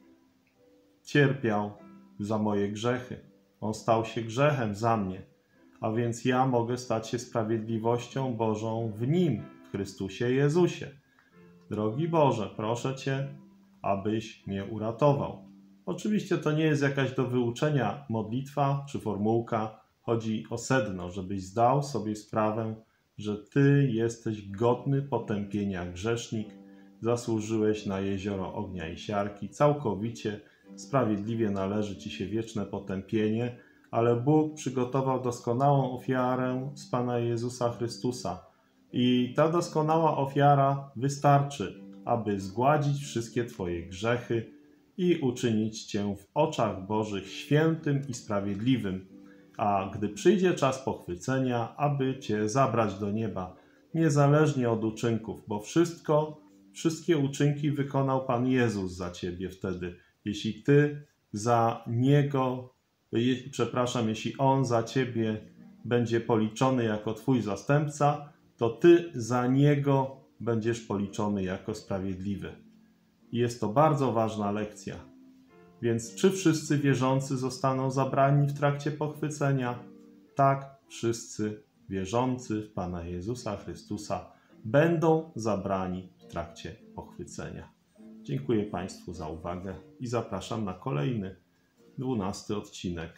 cierpiał za moje grzechy. On stał się grzechem za mnie, a więc ja mogę stać się sprawiedliwością Bożą w Nim, w Chrystusie Jezusie. Drogi Boże, proszę Cię, abyś mnie uratował. Oczywiście to nie jest jakaś do wyuczenia modlitwa czy formułka. Chodzi o sedno, żebyś zdał sobie sprawę, że Ty jesteś godny potępienia grzesznik, zasłużyłeś na jezioro ognia i siarki, całkowicie sprawiedliwie należy Ci się wieczne potępienie, ale Bóg przygotował doskonałą ofiarę z Pana Jezusa Chrystusa. I ta doskonała ofiara wystarczy, aby zgładzić wszystkie Twoje grzechy i uczynić Cię w oczach Bożych świętym i sprawiedliwym, a gdy przyjdzie czas pochwycenia, aby Cię zabrać do nieba, niezależnie od uczynków, bo wszystko, wszystkie uczynki wykonał Pan Jezus za Ciebie wtedy. Jeśli Ty za Niego, je, przepraszam, jeśli On za Ciebie będzie policzony jako Twój zastępca, to Ty za Niego będziesz policzony jako sprawiedliwy. Jest to bardzo ważna lekcja. Więc czy wszyscy wierzący zostaną zabrani w trakcie pochwycenia? Tak, wszyscy wierzący w Pana Jezusa Chrystusa będą zabrani w trakcie pochwycenia. Dziękuję Państwu za uwagę i zapraszam na kolejny, dwunasty odcinek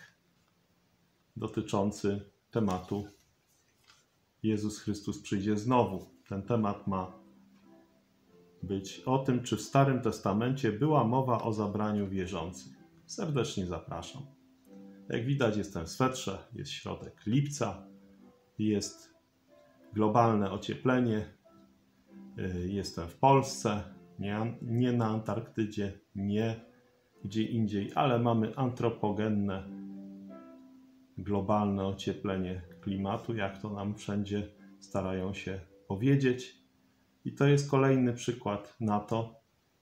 dotyczący tematu Jezus Chrystus przyjdzie znowu. Ten temat ma być o tym, czy w Starym Testamencie była mowa o zabraniu wierzących. Serdecznie zapraszam. Jak widać, jestem w swetrze, jest środek lipca, jest globalne ocieplenie, jestem w Polsce, nie, nie na Antarktydzie, nie gdzie indziej, ale mamy antropogenne, globalne ocieplenie klimatu, jak to nam wszędzie starają się powiedzieć. I to jest kolejny przykład na to,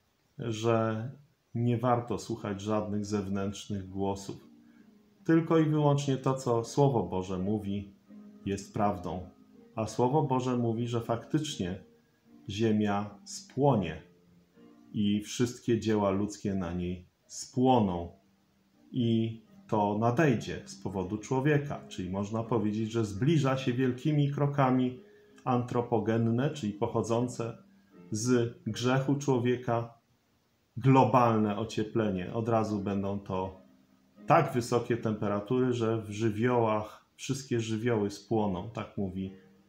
że nie warto słuchać żadnych zewnętrznych głosów. Tylko i wyłącznie to, co Słowo Boże mówi, jest prawdą. A Słowo Boże mówi, że faktycznie ziemia spłonie i wszystkie dzieła ludzkie na niej spłoną. I to nadejdzie z powodu człowieka. Czyli można powiedzieć, że zbliża się wielkimi krokami antropogenne, czyli pochodzące z grzechu człowieka, globalne ocieplenie. Od razu będą to tak wysokie temperatury, że w żywiołach wszystkie żywioły spłoną. Tak mówi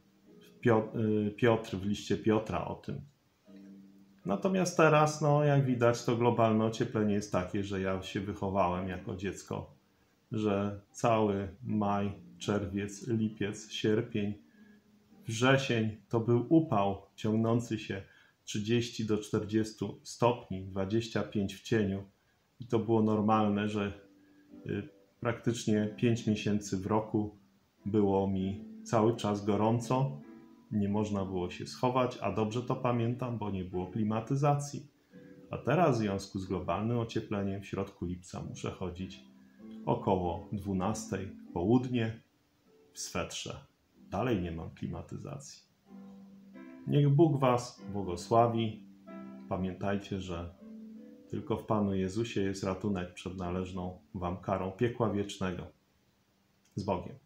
Piotr w liście Piotra o tym. Natomiast teraz, no jak widać, to globalne ocieplenie jest takie, że ja się wychowałem jako dziecko, że cały maj, czerwiec, lipiec, sierpień, wrzesień to był upał ciągnący się trzydzieści do czterdziestu stopni, dwadzieścia pięć w cieniu. I to było normalne, że praktycznie pięć miesięcy w roku było mi cały czas gorąco. Nie można było się schować, a dobrze to pamiętam, bo nie było klimatyzacji. A teraz w związku z globalnym ociepleniem w środku lipca muszę chodzić około dwunastej w południe w swetrze. Dalej nie mam klimatyzacji. Niech Bóg Was błogosławi. Pamiętajcie, że tylko w Panu Jezusie jest ratunek przed należną Wam karą piekła wiecznego. Z Bogiem.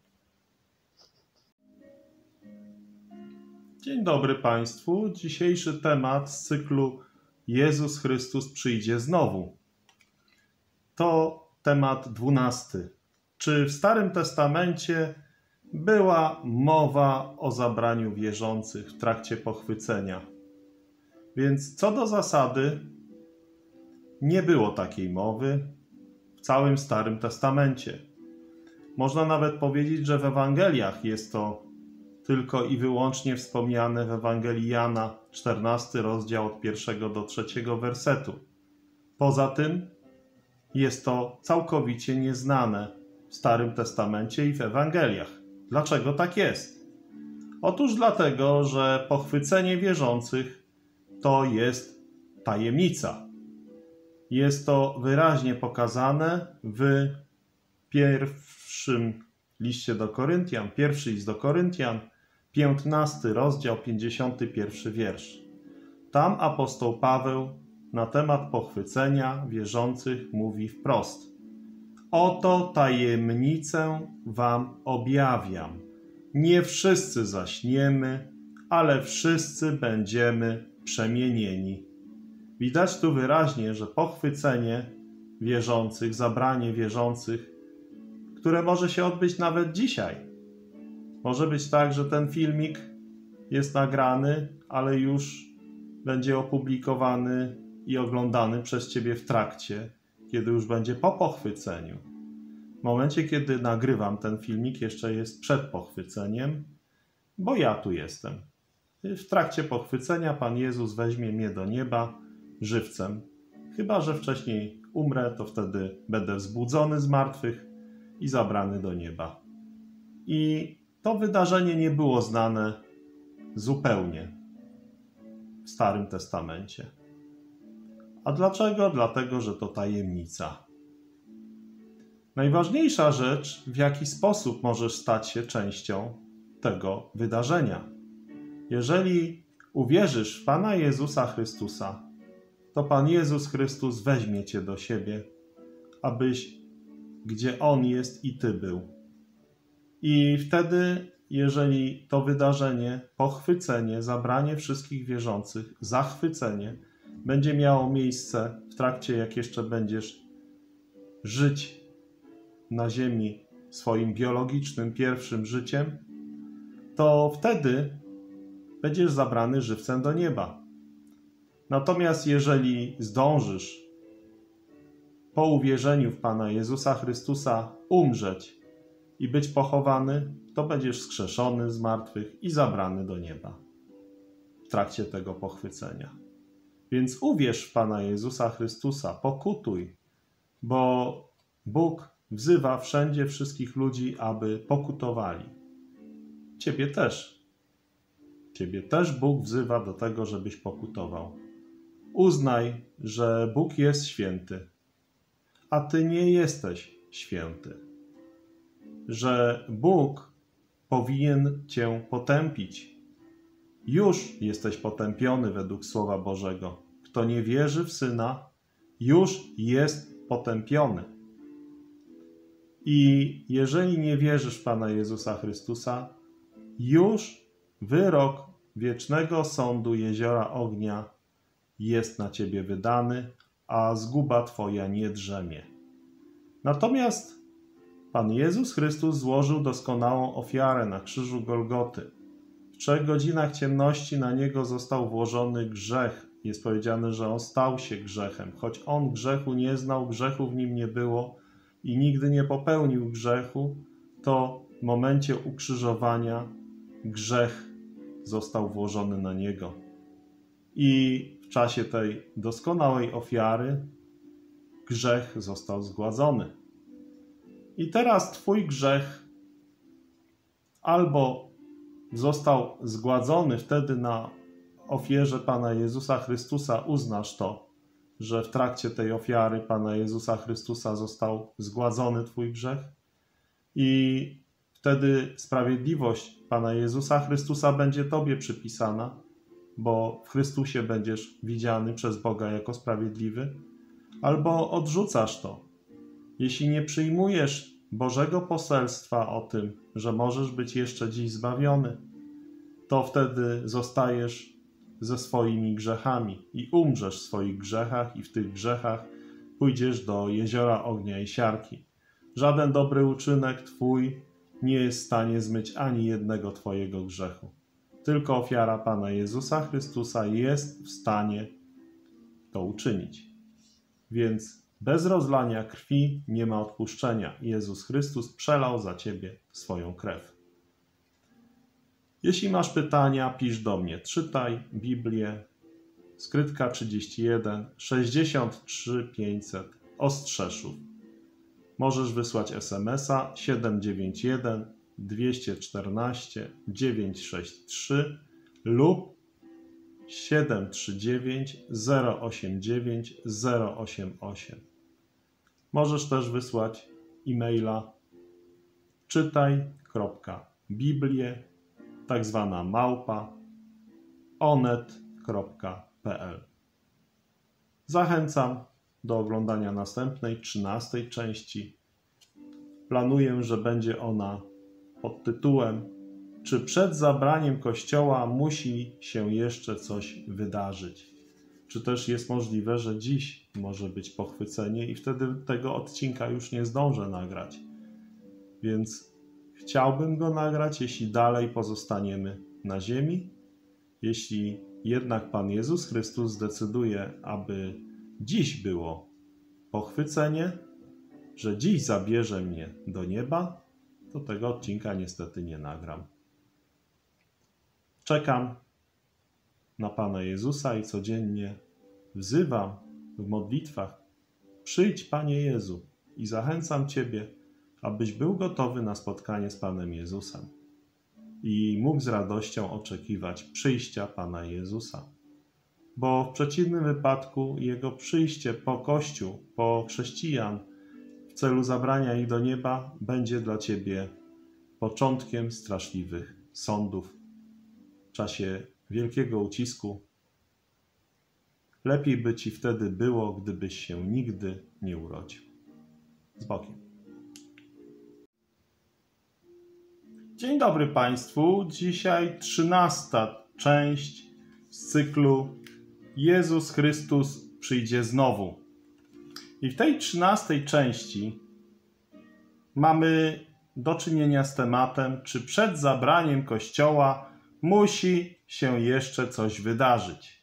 Dzień dobry Państwu. Dzisiejszy temat z cyklu Jezus Chrystus przyjdzie znowu. To temat dwunasty. Czy w Starym Testamencie była mowa o zabraniu wierzących w trakcie pochwycenia? Więc co do zasady nie było takiej mowy w całym Starym Testamencie. Można nawet powiedzieć, że w Ewangeliach jest to tylko i wyłącznie wspomniane w Ewangelii Jana, czternasty rozdział od pierwszego do trzeciego wersetu. Poza tym jest to całkowicie nieznane w Starym Testamencie i w Ewangeliach. Dlaczego tak jest? Otóż dlatego, że pochwycenie wierzących to jest tajemnica. Jest to wyraźnie pokazane w pierwszym liście do Koryntian, pierwszy list do Koryntian, piętnasty rozdział, pięćdziesiąty pierwszy wiersz. Tam apostoł Paweł na temat pochwycenia wierzących mówi wprost: oto tajemnicę wam objawiam. Nie wszyscy zaśniemy, ale wszyscy będziemy przemienieni. Widać tu wyraźnie, że pochwycenie wierzących, zabranie wierzących, które może się odbyć nawet dzisiaj. Może być tak, że ten filmik jest nagrany, ale już będzie opublikowany i oglądany przez Ciebie w trakcie, kiedy już będzie po pochwyceniu. W momencie, kiedy nagrywam ten filmik, jeszcze jest przed pochwyceniem, bo ja tu jestem. W trakcie pochwycenia Pan Jezus weźmie mnie do nieba żywcem. Chyba że wcześniej umrę, to wtedy będę wzbudzony z martwych i zabrany do nieba. I to wydarzenie nie było znane zupełnie w Starym Testamencie. A dlaczego? Dlatego, że to tajemnica. Najważniejsza rzecz, w jaki sposób możesz stać się częścią tego wydarzenia. Jeżeli uwierzysz w Pana Jezusa Chrystusa, to Pan Jezus Chrystus weźmie cię do siebie, abyś gdzie On jest i ty był. I wtedy, jeżeli to wydarzenie, pochwycenie, zabranie wszystkich wierzących, zachwycenie będzie miało miejsce w trakcie, jak jeszcze będziesz żyć na ziemi swoim biologicznym, pierwszym życiem, to wtedy będziesz zabrany żywcem do nieba. Natomiast jeżeli zdążysz po uwierzeniu w Pana Jezusa Chrystusa umrzeć i być pochowany, to będziesz wskrzeszony z martwych i zabrany do nieba w trakcie tego pochwycenia. Więc uwierz w Pana Jezusa Chrystusa, pokutuj, bo Bóg wzywa wszędzie wszystkich ludzi, aby pokutowali. Ciebie też. Ciebie też Bóg wzywa do tego, żebyś pokutował. Uznaj, że Bóg jest święty, a ty nie jesteś święty. Że Bóg powinien cię potępić. Już jesteś potępiony według Słowa Bożego. Kto nie wierzy w Syna, już jest potępiony. I jeżeli nie wierzysz w Pana Jezusa Chrystusa, już wyrok wiecznego sądu jeziora ognia jest na ciebie wydany, a zguba twoja nie drzemie. Natomiast Pan Jezus Chrystus złożył doskonałą ofiarę na krzyżu Golgoty. W trzech godzinach ciemności na Niego został włożony grzech. Jest powiedziane, że On stał się grzechem. Choć On grzechu nie znał, grzechu w Nim nie było i nigdy nie popełnił grzechu, to w momencie ukrzyżowania grzech został włożony na Niego. I w czasie tej doskonałej ofiary grzech został zgładzony. I teraz twój grzech albo został zgładzony wtedy na ofierze Pana Jezusa Chrystusa, uznasz to, że w trakcie tej ofiary Pana Jezusa Chrystusa został zgładzony twój grzech i wtedy sprawiedliwość Pana Jezusa Chrystusa będzie tobie przypisana, bo w Chrystusie będziesz widziany przez Boga jako sprawiedliwy, albo odrzucasz to. Jeśli nie przyjmujesz Bożego poselstwa o tym, że możesz być jeszcze dziś zbawiony, to wtedy zostajesz ze swoimi grzechami i umrzesz w swoich grzechach i w tych grzechach pójdziesz do jeziora ognia i siarki. Żaden dobry uczynek twój nie jest w stanie zmyć ani jednego twojego grzechu. Tylko ofiara Pana Jezusa Chrystusa jest w stanie to uczynić. Więc bez rozlania krwi nie ma odpuszczenia. Jezus Chrystus przelał za ciebie swoją krew. Jeśli masz pytania, pisz do mnie. Czytaj Biblię, skrytka trzydzieści jeden sześćdziesiąt trzy pięćset, Ostrzeszów. Możesz wysłać es em es a siedem dziewięć jeden dwieście czternaście dziewięćset sześćdziesiąt trzy lub siedem trzy dziewięć zero osiem dziewięć zero osiem osiem. Możesz też wysłać e-maila czytaj.biblię, tak zwana małpa, onet kropka pe el. Zachęcam do oglądania następnej, trzynastej części. Planuję, że będzie ona pod tytułem: czy przed zabraniem Kościoła musi się jeszcze coś wydarzyć? Czy też jest możliwe, że dziś może być pochwycenie i wtedy tego odcinka już nie zdążę nagrać? Więc chciałbym go nagrać, jeśli dalej pozostaniemy na ziemi. Jeśli jednak Pan Jezus Chrystus zdecyduje, aby dziś było pochwycenie, że dziś zabierze mnie do nieba, to tego odcinka niestety nie nagram. Czekam na Pana Jezusa i codziennie wzywam w modlitwach: przyjdź, Panie Jezu, i zachęcam Ciebie, abyś był gotowy na spotkanie z Panem Jezusem i mógł z radością oczekiwać przyjścia Pana Jezusa. Bo w przeciwnym wypadku Jego przyjście po Kościół, po chrześcijan w celu zabrania ich do nieba będzie dla Ciebie początkiem straszliwych sądów w czasie wielkiego ucisku. Lepiej by Ci wtedy było, gdybyś się nigdy nie urodził. Z Bogiem. Dzień dobry Państwu. Dzisiaj trzynasta część z cyklu Jezus Chrystus przyjdzie znowu. I w tej trzynastej części mamy do czynienia z tematem, czy przed zabraniem Kościoła musi się jeszcze coś wydarzyć.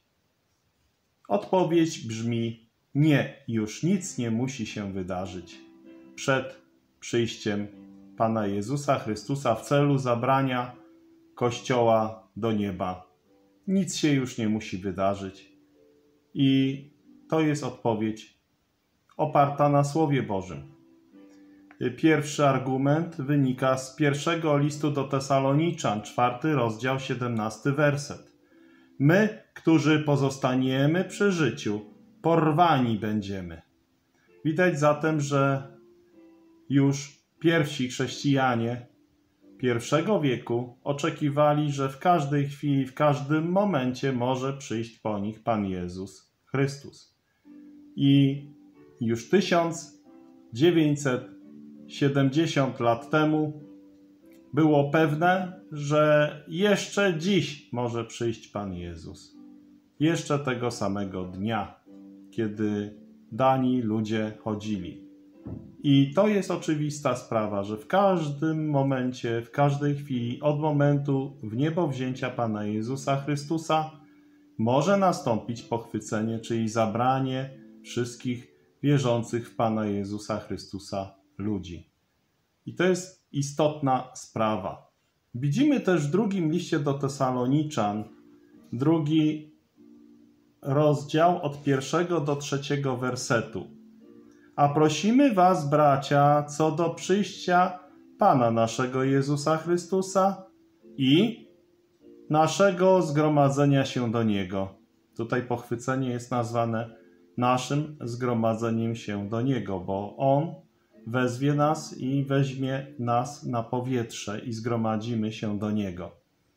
Odpowiedź brzmi: nie, już nic nie musi się wydarzyć przed przyjściem Pana Jezusa Chrystusa w celu zabrania Kościoła do nieba. Nic się już nie musi wydarzyć. I to jest odpowiedź oparta na Słowie Bożym. Pierwszy argument wynika z pierwszego listu do Tesaloniczan, czwarty rozdział, siedemnasty werset. My, którzy pozostaniemy przy życiu, porwani będziemy. Widać zatem, że już pierwsi chrześcijanie pierwszego wieku oczekiwali, że w każdej chwili, w każdym momencie może przyjść po nich Pan Jezus Chrystus. I już tysiąc dziewięćset siedemdziesiąt lat temu było pewne, że jeszcze dziś może przyjść Pan Jezus. Jeszcze tego samego dnia, kiedy dani ludzie chodzili. I to jest oczywista sprawa, że w każdym momencie, w każdej chwili, od momentu wniebowzięcia Pana Jezusa Chrystusa może nastąpić pochwycenie, czyli zabranie wszystkich wierzących w Pana Jezusa Chrystusa ludzi. I to jest istotna sprawa. Widzimy też w drugim liście do Tesaloniczan, drugi rozdział od pierwszego do trzeciego wersetu. A prosimy was, bracia, co do przyjścia Pana naszego Jezusa Chrystusa i naszego zgromadzenia się do Niego. Tutaj pochwycenie jest nazwane naszym zgromadzeniem się do Niego, bo On wezwie nas i weźmie nas na powietrze i zgromadzimy się do Niego.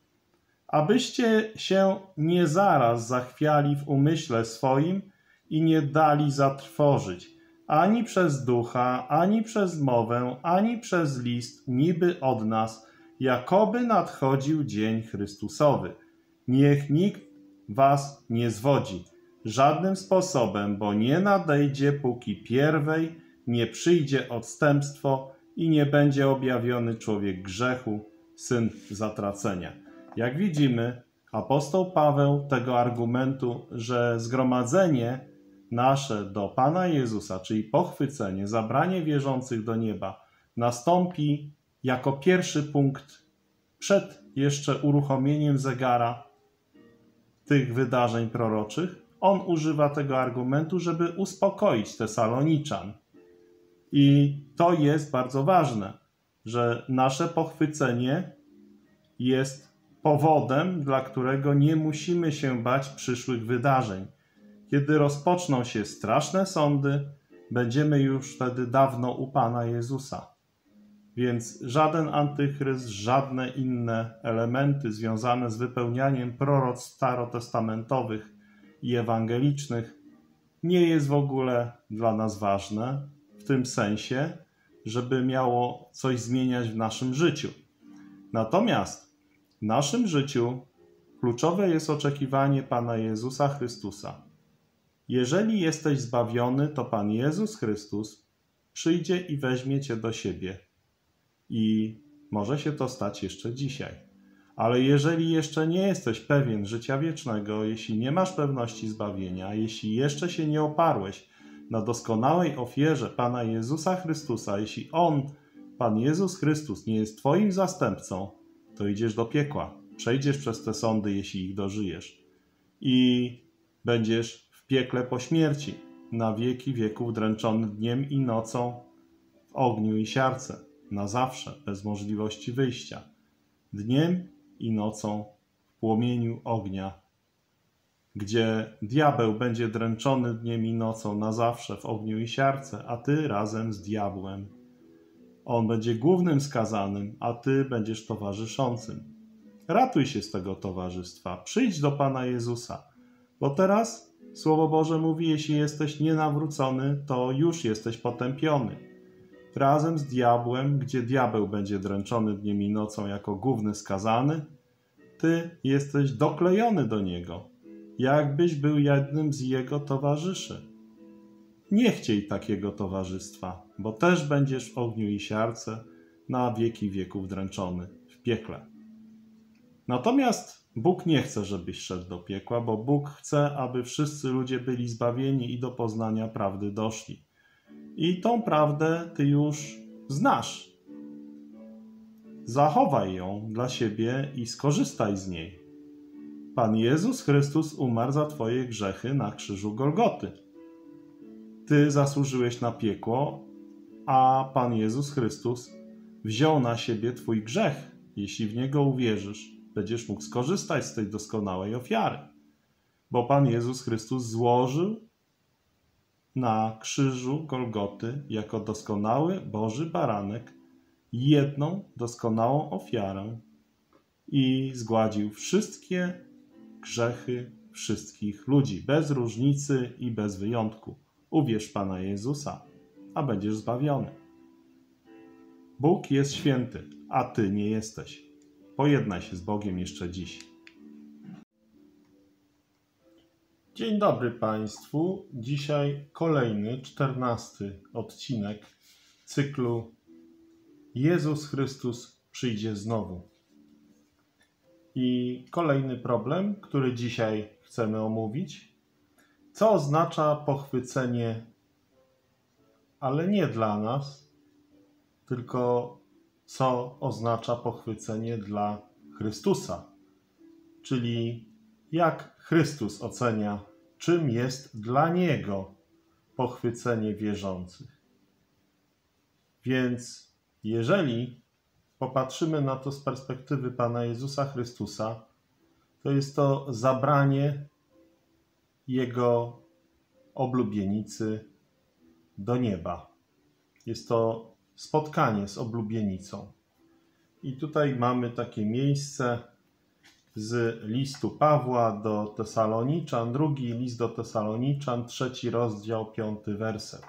Abyście się nie zaraz zachwiali w umyśle swoim i nie dali zatrwożyć, ani przez ducha, ani przez mowę, ani przez list, niby od nas, jakoby nadchodził dzień Chrystusowy. Niech nikt was nie zwodzi żadnym sposobem, bo nie nadejdzie, póki pierwej nie przyjdzie odstępstwo i nie będzie objawiony człowiek grzechu, syn zatracenia. Jak widzimy, apostoł Paweł tego argumentu, że zgromadzenie nasze do Pana Jezusa, czyli pochwycenie, zabranie wierzących do nieba, nastąpi jako pierwszy punkt przed jeszcze uruchomieniem zegara tych wydarzeń proroczych. On używa tego argumentu, żeby uspokoić Tesaloniczan. I to jest bardzo ważne, że nasze pochwycenie jest powodem, dla którego nie musimy się bać przyszłych wydarzeń. Kiedy rozpoczną się straszne sądy, będziemy już wtedy dawno u Pana Jezusa. Więc żaden antychryst, żadne inne elementy związane z wypełnianiem proroctw starotestamentowych i ewangelicznych nie jest w ogóle dla nas ważne w tym sensie, żeby miało coś zmieniać w naszym życiu. Natomiast w naszym życiu kluczowe jest oczekiwanie Pana Jezusa Chrystusa. Jeżeli jesteś zbawiony, to Pan Jezus Chrystus przyjdzie i weźmie cię do siebie. I może się to stać jeszcze dzisiaj. Ale jeżeli jeszcze nie jesteś pewien życia wiecznego, jeśli nie masz pewności zbawienia, jeśli jeszcze się nie oparłeś na doskonałej ofierze Pana Jezusa Chrystusa, jeśli On, Pan Jezus Chrystus, nie jest twoim zastępcą, to idziesz do piekła. Przejdziesz przez te sądy, jeśli ich dożyjesz. I będziesz w piekle po śmierci. na wieki wieków dręczony dniem i nocą w ogniu i siarce, na zawsze, bez możliwości wyjścia. Dniem i nocą w płomieniu ognia, gdzie diabeł będzie dręczony dniem i nocą na zawsze w ogniu i siarce, a ty razem z diabłem. On będzie głównym skazanym, a ty będziesz towarzyszącym. Ratuj się z tego towarzystwa. Przyjdź do Pana Jezusa, bo teraz Słowo Boże mówi, jeśli jesteś nienawrócony, to już jesteś potępiony. Razem z diabłem, gdzie diabeł będzie dręczony dniem i nocą jako główny skazany, ty jesteś doklejony do niego, jakbyś był jednym z jego towarzyszy. Nie chciej takiego towarzystwa, bo też będziesz w ogniu i siarce na wieki wieków dręczony w piekle. Natomiast Bóg nie chce, żebyś szedł do piekła, bo Bóg chce, aby wszyscy ludzie byli zbawieni i do poznania prawdy doszli. I tą prawdę ty już znasz. Zachowaj ją dla siebie i skorzystaj z niej. Pan Jezus Chrystus umarł za twoje grzechy na krzyżu Golgoty. Ty zasłużyłeś na piekło, a Pan Jezus Chrystus wziął na siebie twój grzech. Jeśli w Niego uwierzysz, będziesz mógł skorzystać z tej doskonałej ofiary. Bo Pan Jezus Chrystus złożył na krzyżu Golgoty jako doskonały Boży baranek jedną doskonałą ofiarę i zgładził wszystkie grzechy wszystkich ludzi, bez różnicy i bez wyjątku. Uwierz Pana Jezusa, a będziesz zbawiony. Bóg jest święty, a ty nie jesteś. Pojednaj się z Bogiem jeszcze dziś. Dzień dobry Państwu. Dzisiaj kolejny, czternasty odcinek cyklu Jezus Chrystus przyjdzie znowu. I kolejny problem, który dzisiaj chcemy omówić. Co oznacza pochwycenie, ale nie dla nas, tylko co oznacza pochwycenie dla Chrystusa. Czyli jak Chrystus ocenia, czym jest dla Niego pochwycenie wierzących. Więc jeżeli popatrzymy na to z perspektywy Pana Jezusa Chrystusa, to jest to zabranie Jego oblubienicy do nieba. Jest to spotkanie z oblubienicą. I tutaj mamy takie miejsce z listu Pawła do Tesaloniczan, drugi list do Tesaloniczan, trzeci rozdział, piąty werset.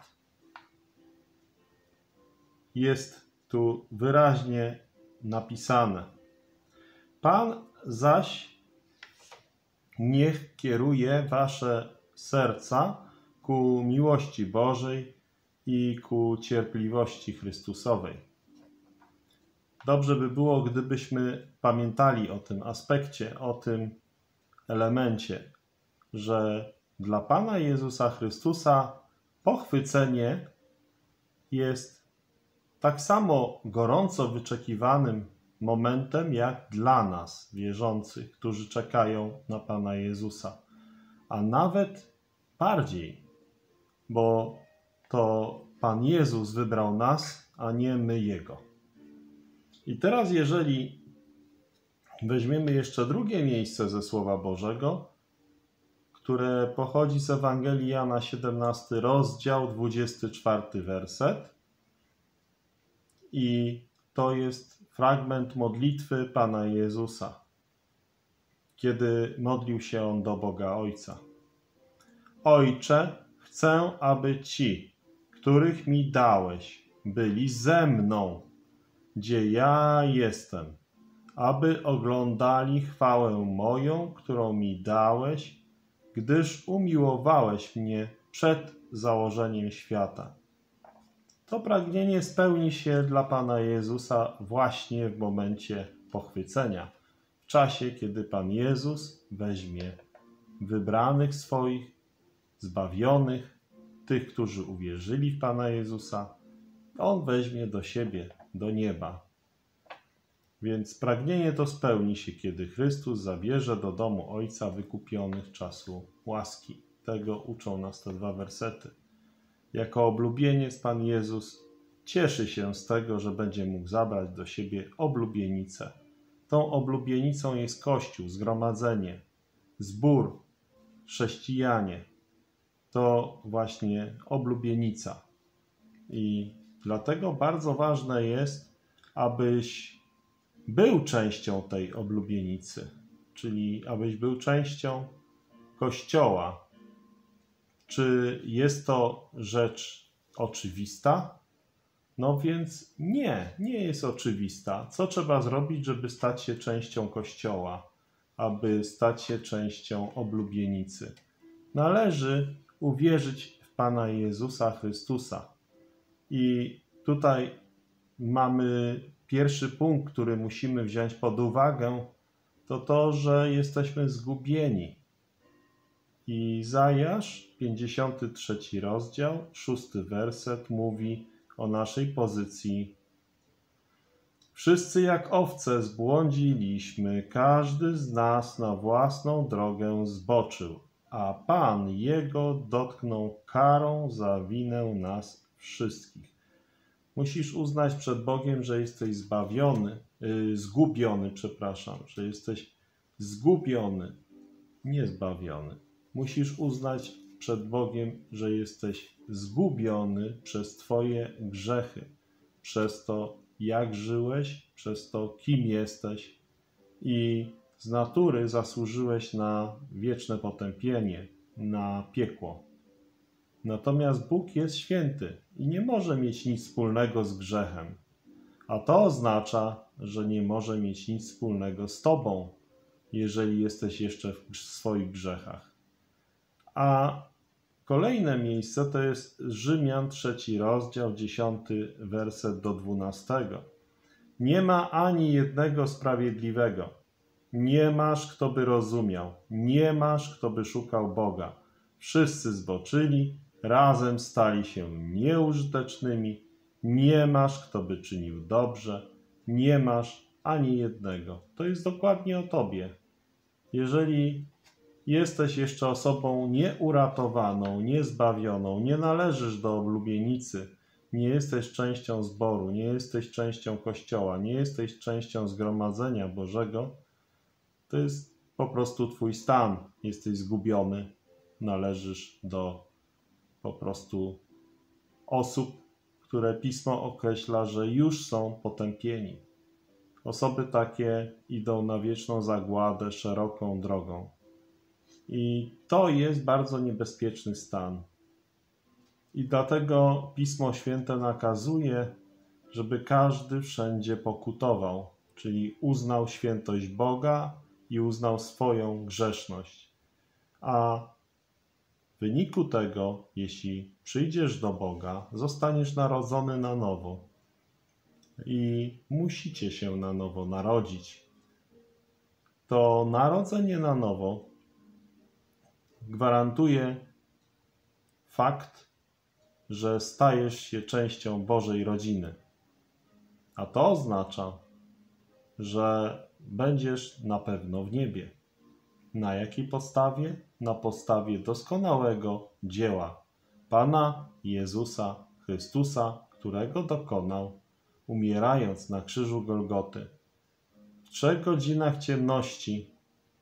Jest tu wyraźnie napisane: Pan zaś niech kieruje wasze serca ku miłości Bożej i ku cierpliwości Chrystusowej. Dobrze by było, gdybyśmy pamiętali o tym aspekcie, o tym elemencie, że dla Pana Jezusa Chrystusa pochwycenie jest tak samo gorąco wyczekiwanym momentem, jak dla nas, wierzących, którzy czekają na Pana Jezusa. A nawet bardziej, bo to Pan Jezus wybrał nas, a nie my Jego. I teraz, jeżeli weźmiemy jeszcze drugie miejsce ze Słowa Bożego, które pochodzi z Ewangelii Jana, siedemnasty rozdział, dwudziesty czwarty werset. I to jest fragment modlitwy Pana Jezusa, kiedy modlił się On do Boga Ojca. Ojcze, chcę, aby ci, których mi dałeś, byli ze mną, gdzie ja jestem, aby oglądali chwałę moją, którą mi dałeś, gdyż umiłowałeś mnie przed założeniem świata. To pragnienie spełni się dla Pana Jezusa właśnie w momencie pochwycenia, w czasie, kiedy Pan Jezus weźmie wybranych swoich, zbawionych, tych, którzy uwierzyli w Pana Jezusa, On weźmie do siebie, do nieba. Więc pragnienie to spełni się, kiedy Chrystus zabierze do domu Ojca wykupionych czasu łaski. Tego uczą nas te dwa wersety. Jako oblubieniec Pan Jezus cieszy się z tego, że będzie mógł zabrać do siebie oblubienicę. Tą oblubienicą jest Kościół, zgromadzenie, zbór, chrześcijanie. To właśnie oblubienica. I dlatego bardzo ważne jest, abyś był częścią tej oblubienicy, czyli abyś był częścią Kościoła. Czy jest to rzecz oczywista? No więc nie, nie jest oczywista. Co trzeba zrobić, żeby stać się częścią Kościoła, aby stać się częścią oblubienicy? Należy uwierzyć w Pana Jezusa Chrystusa. I tutaj mamy pierwszy punkt, który musimy wziąć pod uwagę, to to, że jesteśmy zgubieni. Izajasz, pięćdziesiąty trzeci rozdział, szósty werset mówi o naszej pozycji. Wszyscy jak owce zbłądziliśmy, każdy z nas na własną drogę zboczył, a Pan Jego dotknął karą za winę nas wszystkich. Musisz uznać przed Bogiem, że jesteś zbawiony, yy, zgubiony, przepraszam, że jesteś zgubiony, nie zbawiony. Musisz uznać przed Bogiem, że jesteś zgubiony przez Twoje grzechy, przez to, jak żyłeś, przez to, kim jesteś i z natury zasłużyłeś na wieczne potępienie, na piekło. Natomiast Bóg jest święty i nie może mieć nic wspólnego z grzechem, a to oznacza, że nie może mieć nic wspólnego z Tobą, jeżeli jesteś jeszcze w swoich grzechach. A kolejne miejsce to jest Rzymian, trzeci rozdział, dziesiąty werset do dwunastego. Nie ma ani jednego sprawiedliwego. Nie masz, kto by rozumiał. Nie masz, kto by szukał Boga. Wszyscy zboczyli, razem stali się nieużytecznymi. Nie masz, kto by czynił dobrze. Nie masz ani jednego. To jest dokładnie o Tobie. Jeżeli jesteś jeszcze osobą nieuratowaną, niezbawioną, nie należysz do oblubienicy, nie jesteś częścią zboru, nie jesteś częścią Kościoła, nie jesteś częścią zgromadzenia Bożego, to jest po prostu Twój stan. Jesteś zgubiony, należysz do po prostu osób, które Pismo określa, że już są potępieni. Osoby takie idą na wieczną zagładę szeroką drogą. I to jest bardzo niebezpieczny stan. I dlatego Pismo Święte nakazuje, żeby każdy wszędzie pokutował, czyli uznał świętość Boga i uznał swoją grzeszność. A w wyniku tego, jeśli przyjdziesz do Boga, zostaniesz narodzony na nowo. I musicie się na nowo narodzić. To narodzenie na nowo gwarantuje fakt, że stajesz się częścią Bożej rodziny. A to oznacza, że będziesz na pewno w niebie. Na jakiej podstawie? Na podstawie doskonałego dzieła Pana Jezusa Chrystusa, którego dokonał, umierając na krzyżu Golgoty. W trzech godzinach ciemności,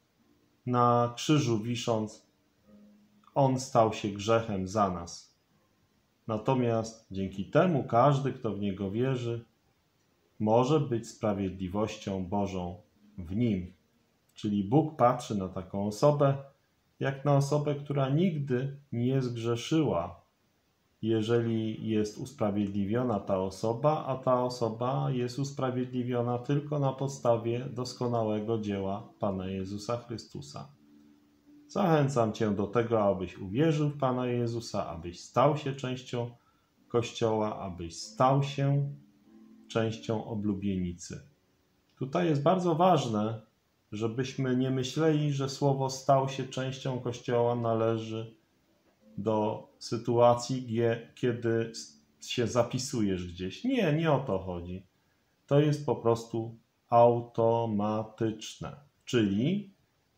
na krzyżu wisząc, On stał się grzechem za nas. Natomiast dzięki temu każdy, kto w Niego wierzy, może być sprawiedliwością Bożą w Nim. Czyli Bóg patrzy na taką osobę, jak na osobę, która nigdy nie zgrzeszyła, jeżeli jest usprawiedliwiona ta osoba, a ta osoba jest usprawiedliwiona tylko na podstawie doskonałego dzieła Pana Jezusa Chrystusa. Zachęcam Cię do tego, abyś uwierzył w Pana Jezusa, abyś stał się częścią Kościoła, abyś stał się częścią oblubienicy. Tutaj jest bardzo ważne, żebyśmy nie myśleli, że słowo stał się częścią Kościoła należy do sytuacji, kiedy się zapisujesz gdzieś. Nie, nie o to chodzi. To jest po prostu automatyczne. Czyli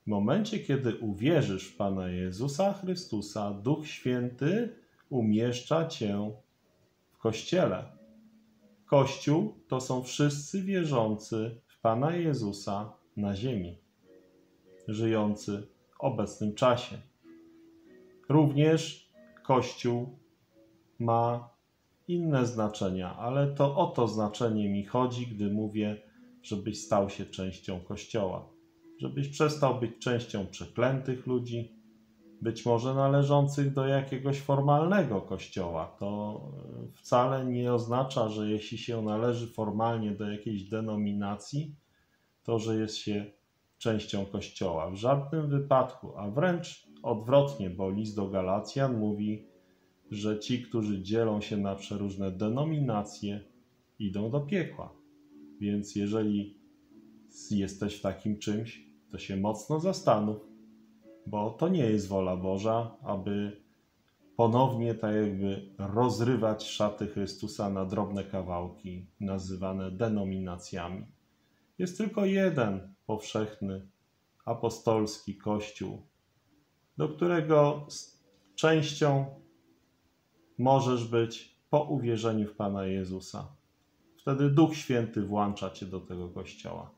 momencie, kiedy uwierzysz w Pana Jezusa Chrystusa, Duch Święty umieszcza cię w Kościele. Kościół to są wszyscy wierzący w Pana Jezusa na ziemi, żyjący w obecnym czasie. Również Kościół ma inne znaczenia, ale to o to znaczenie mi chodzi, gdy mówię, żebyś stał się częścią Kościoła. Żebyś przestał być częścią przeklętych ludzi, być może należących do jakiegoś formalnego kościoła. To wcale nie oznacza, że jeśli się należy formalnie do jakiejś denominacji, to że jest się częścią kościoła. W żadnym wypadku, a wręcz odwrotnie, bo list do Galacjan mówi, że ci, którzy dzielą się na przeróżne denominacje, idą do piekła. Więc jeżeli jesteś w takim czymś, to się mocno zastanów, bo to nie jest wola Boża, aby ponownie tak jakby rozrywać szaty Chrystusa na drobne kawałki, nazywane denominacjami. Jest tylko jeden powszechny, apostolski Kościół, do którego częścią możesz być po uwierzeniu w Pana Jezusa. Wtedy Duch Święty włącza cię do tego Kościoła.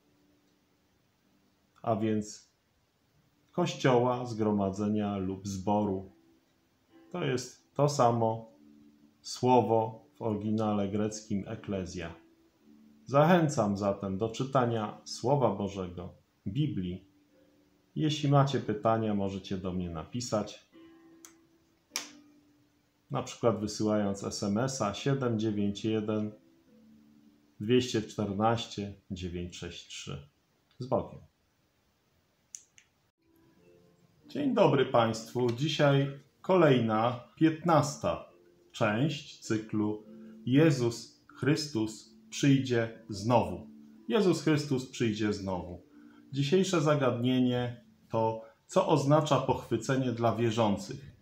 A więc Kościoła, zgromadzenia lub zboru. To jest to samo słowo w oryginale greckim eklezja. Zachęcam zatem do czytania Słowa Bożego, Biblii. Jeśli macie pytania, możecie do mnie napisać, na przykład wysyłając es em es a siedem dziewięć jeden dwieście czternaście dziewięćset sześćdziesiąt trzy. Z Bogiem. Dzień dobry Państwu. Dzisiaj kolejna, piętnasta część cyklu Jezus Chrystus przyjdzie znowu. Jezus Chrystus przyjdzie znowu. Dzisiejsze zagadnienie to, co oznacza pochwycenie dla wierzących,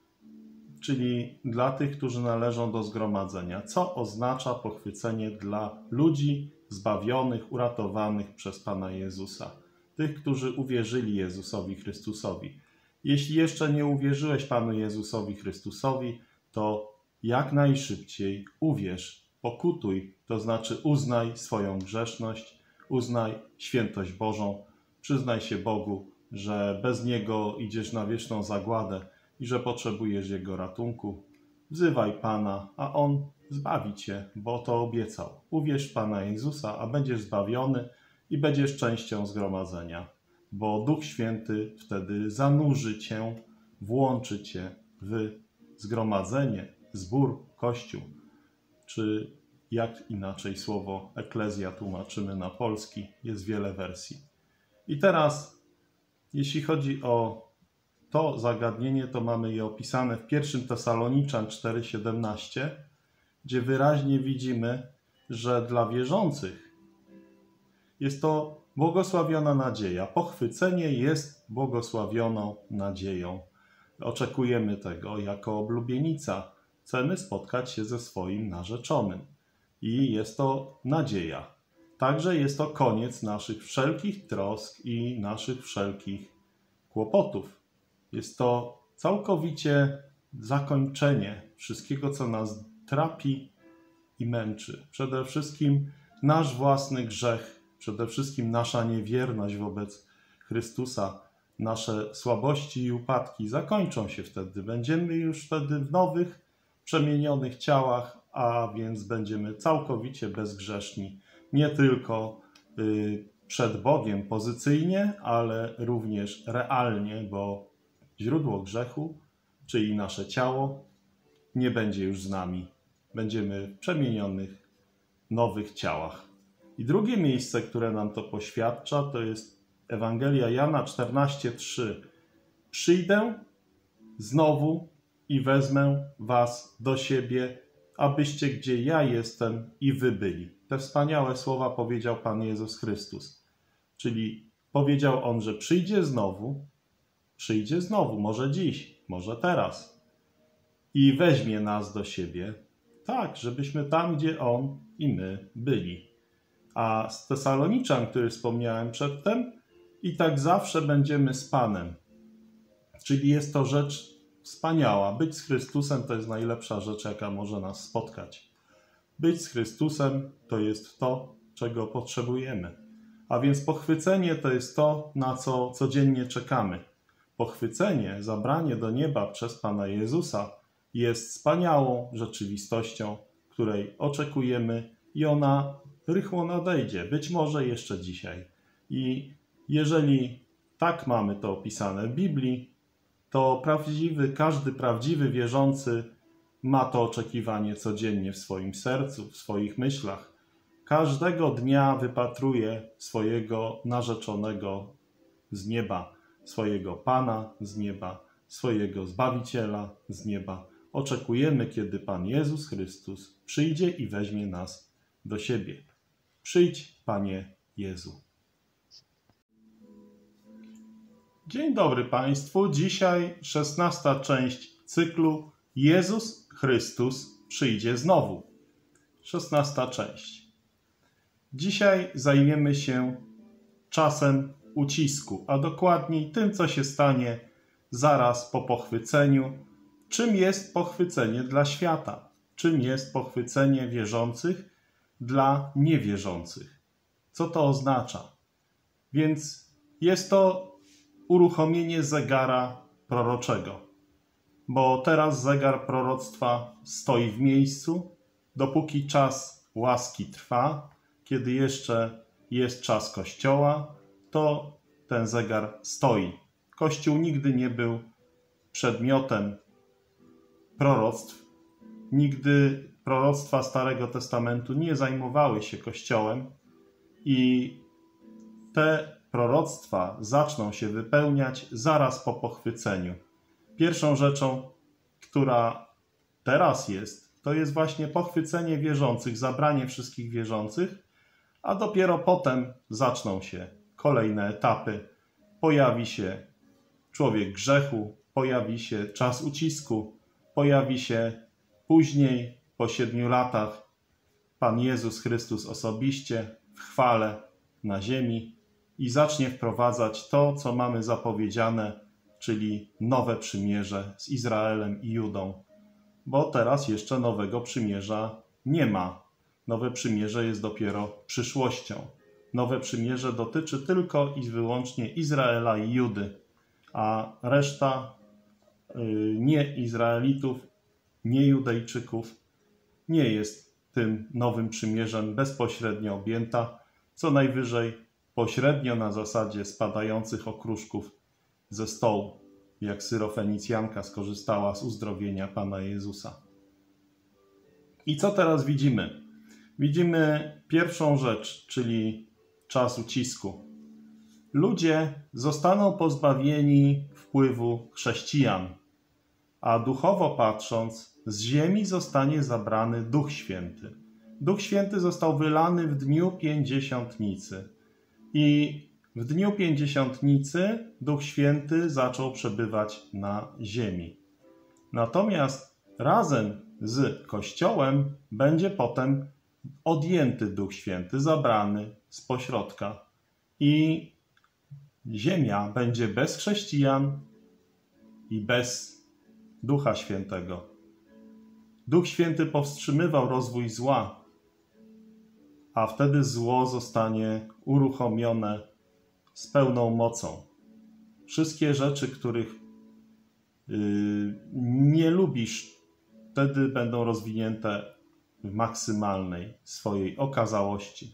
czyli dla tych, którzy należą do zgromadzenia. Co oznacza pochwycenie dla ludzi zbawionych, uratowanych przez Pana Jezusa, tych, którzy uwierzyli Jezusowi Chrystusowi. Jeśli jeszcze nie uwierzyłeś Panu Jezusowi Chrystusowi, to jak najszybciej uwierz, pokutuj, to znaczy uznaj swoją grzeszność, uznaj świętość Bożą, przyznaj się Bogu, że bez Niego idziesz na wieczną zagładę i że potrzebujesz Jego ratunku. Wzywaj Pana, a On zbawi cię, bo to obiecał. Uwierz w Pana Jezusa, a będziesz zbawiony i będziesz częścią zgromadzenia, bo Duch Święty wtedy zanurzy cię, włączy cię w zgromadzenie, zbór, kościół, czy jak inaczej słowo eklezja tłumaczymy na polski, jest wiele wersji. I teraz, jeśli chodzi o to zagadnienie, to mamy je opisane w pierwszym Tesaloniczan cztery siedemnaście, gdzie wyraźnie widzimy, że dla wierzących jest to błogosławiona nadzieja. Pochwycenie jest błogosławioną nadzieją. Oczekujemy tego jako oblubienica. Chcemy spotkać się ze swoim narzeczonym. I jest to nadzieja. Także jest to koniec naszych wszelkich trosk i naszych wszelkich kłopotów. Jest to całkowicie zakończenie wszystkiego, co nas trapi i męczy. Przede wszystkim nasz własny grzech, przede wszystkim nasza niewierność wobec Chrystusa, nasze słabości i upadki zakończą się wtedy. Będziemy już wtedy w nowych, przemienionych ciałach, a więc będziemy całkowicie bezgrzeszni. Nie tylko y, przed Bogiem pozycyjnie, ale również realnie, bo źródło grzechu, czyli nasze ciało, nie będzie już z nami. Będziemy w przemienionych, nowych ciałach. I drugie miejsce, które nam to poświadcza, to jest Ewangelia Jana czternaście trzy. Przyjdę znowu i wezmę was do siebie, abyście gdzie ja jestem i wy byli. Te wspaniałe słowa powiedział Pan Jezus Chrystus. Czyli powiedział On, że przyjdzie znowu, przyjdzie znowu, może dziś, może teraz i weźmie nas do siebie, tak, żebyśmy tam, gdzie On i my byli. A z Tesaloniczan, który wspomniałem przedtem, i tak zawsze będziemy z Panem. Czyli jest to rzecz wspaniała. Być z Chrystusem to jest najlepsza rzecz, jaka może nas spotkać. Być z Chrystusem to jest to, czego potrzebujemy. A więc pochwycenie to jest to, na co codziennie czekamy. Pochwycenie, zabranie do nieba przez Pana Jezusa jest wspaniałą rzeczywistością, której oczekujemy i ona rychło nadejdzie, być może jeszcze dzisiaj. I jeżeli tak mamy to opisane w Biblii, to prawdziwy, każdy prawdziwy wierzący ma to oczekiwanie codziennie w swoim sercu, w swoich myślach. Każdego dnia wypatruje swojego narzeczonego z nieba, swojego Pana z nieba, swojego Zbawiciela z nieba. Oczekujemy, kiedy Pan Jezus Chrystus przyjdzie i weźmie nas do siebie. Przyjdź, Panie Jezu. Dzień dobry Państwu. Dzisiaj szesnasta część cyklu Jezus Chrystus przyjdzie znowu. Szesnasta część. Dzisiaj zajmiemy się czasem ucisku, a dokładniej tym, co się stanie zaraz po pochwyceniu. Czym jest pochwycenie dla świata? Czym jest pochwycenie wierzących dla niewierzących? Co to oznacza? Więc jest to uruchomienie zegara proroczego. Bo teraz zegar proroctwa stoi w miejscu, dopóki czas łaski trwa, kiedy jeszcze jest czas Kościoła, to ten zegar stoi. Kościół nigdy nie był przedmiotem proroctw. Nigdy proroctwa Starego Testamentu nie zajmowały się Kościołem i te proroctwa zaczną się wypełniać zaraz po pochwyceniu. Pierwszą rzeczą, która teraz jest, to jest właśnie pochwycenie wierzących, zabranie wszystkich wierzących, a dopiero potem zaczną się kolejne etapy. Pojawi się człowiek grzechu, pojawi się czas ucisku, pojawi się później, po siedmiu latach, Pan Jezus Chrystus osobiście w chwale na ziemi i zacznie wprowadzać to, co mamy zapowiedziane, czyli nowe przymierze z Izraelem i Judą. Bo teraz jeszcze nowego przymierza nie ma. Nowe przymierze jest dopiero przyszłością. Nowe przymierze dotyczy tylko i wyłącznie Izraela i Judy, a reszta yy, nie Izraelitów, nie Judejczyków nie jest tym nowym przymierzem bezpośrednio objęta, co najwyżej pośrednio na zasadzie spadających okruszków ze stołu, jak Syrofenicjanka skorzystała z uzdrowienia Pana Jezusa. I co teraz widzimy? Widzimy pierwszą rzecz, czyli czas ucisku. Ludzie zostaną pozbawieni wpływu chrześcijan, a duchowo patrząc, z ziemi zostanie zabrany Duch Święty. Duch Święty został wylany w dniu Pięćdziesiątnicy. I w dniu Pięćdziesiątnicy Duch Święty zaczął przebywać na ziemi. Natomiast razem z Kościołem będzie potem odjęty Duch Święty, zabrany z pośrodka. I ziemia będzie bez chrześcijan i bez Ducha Świętego. Duch Święty powstrzymywał rozwój zła, a wtedy zło zostanie uruchomione z pełną mocą. Wszystkie rzeczy, których yy, nie lubisz, wtedy będą rozwinięte w maksymalnej swojej okazałości.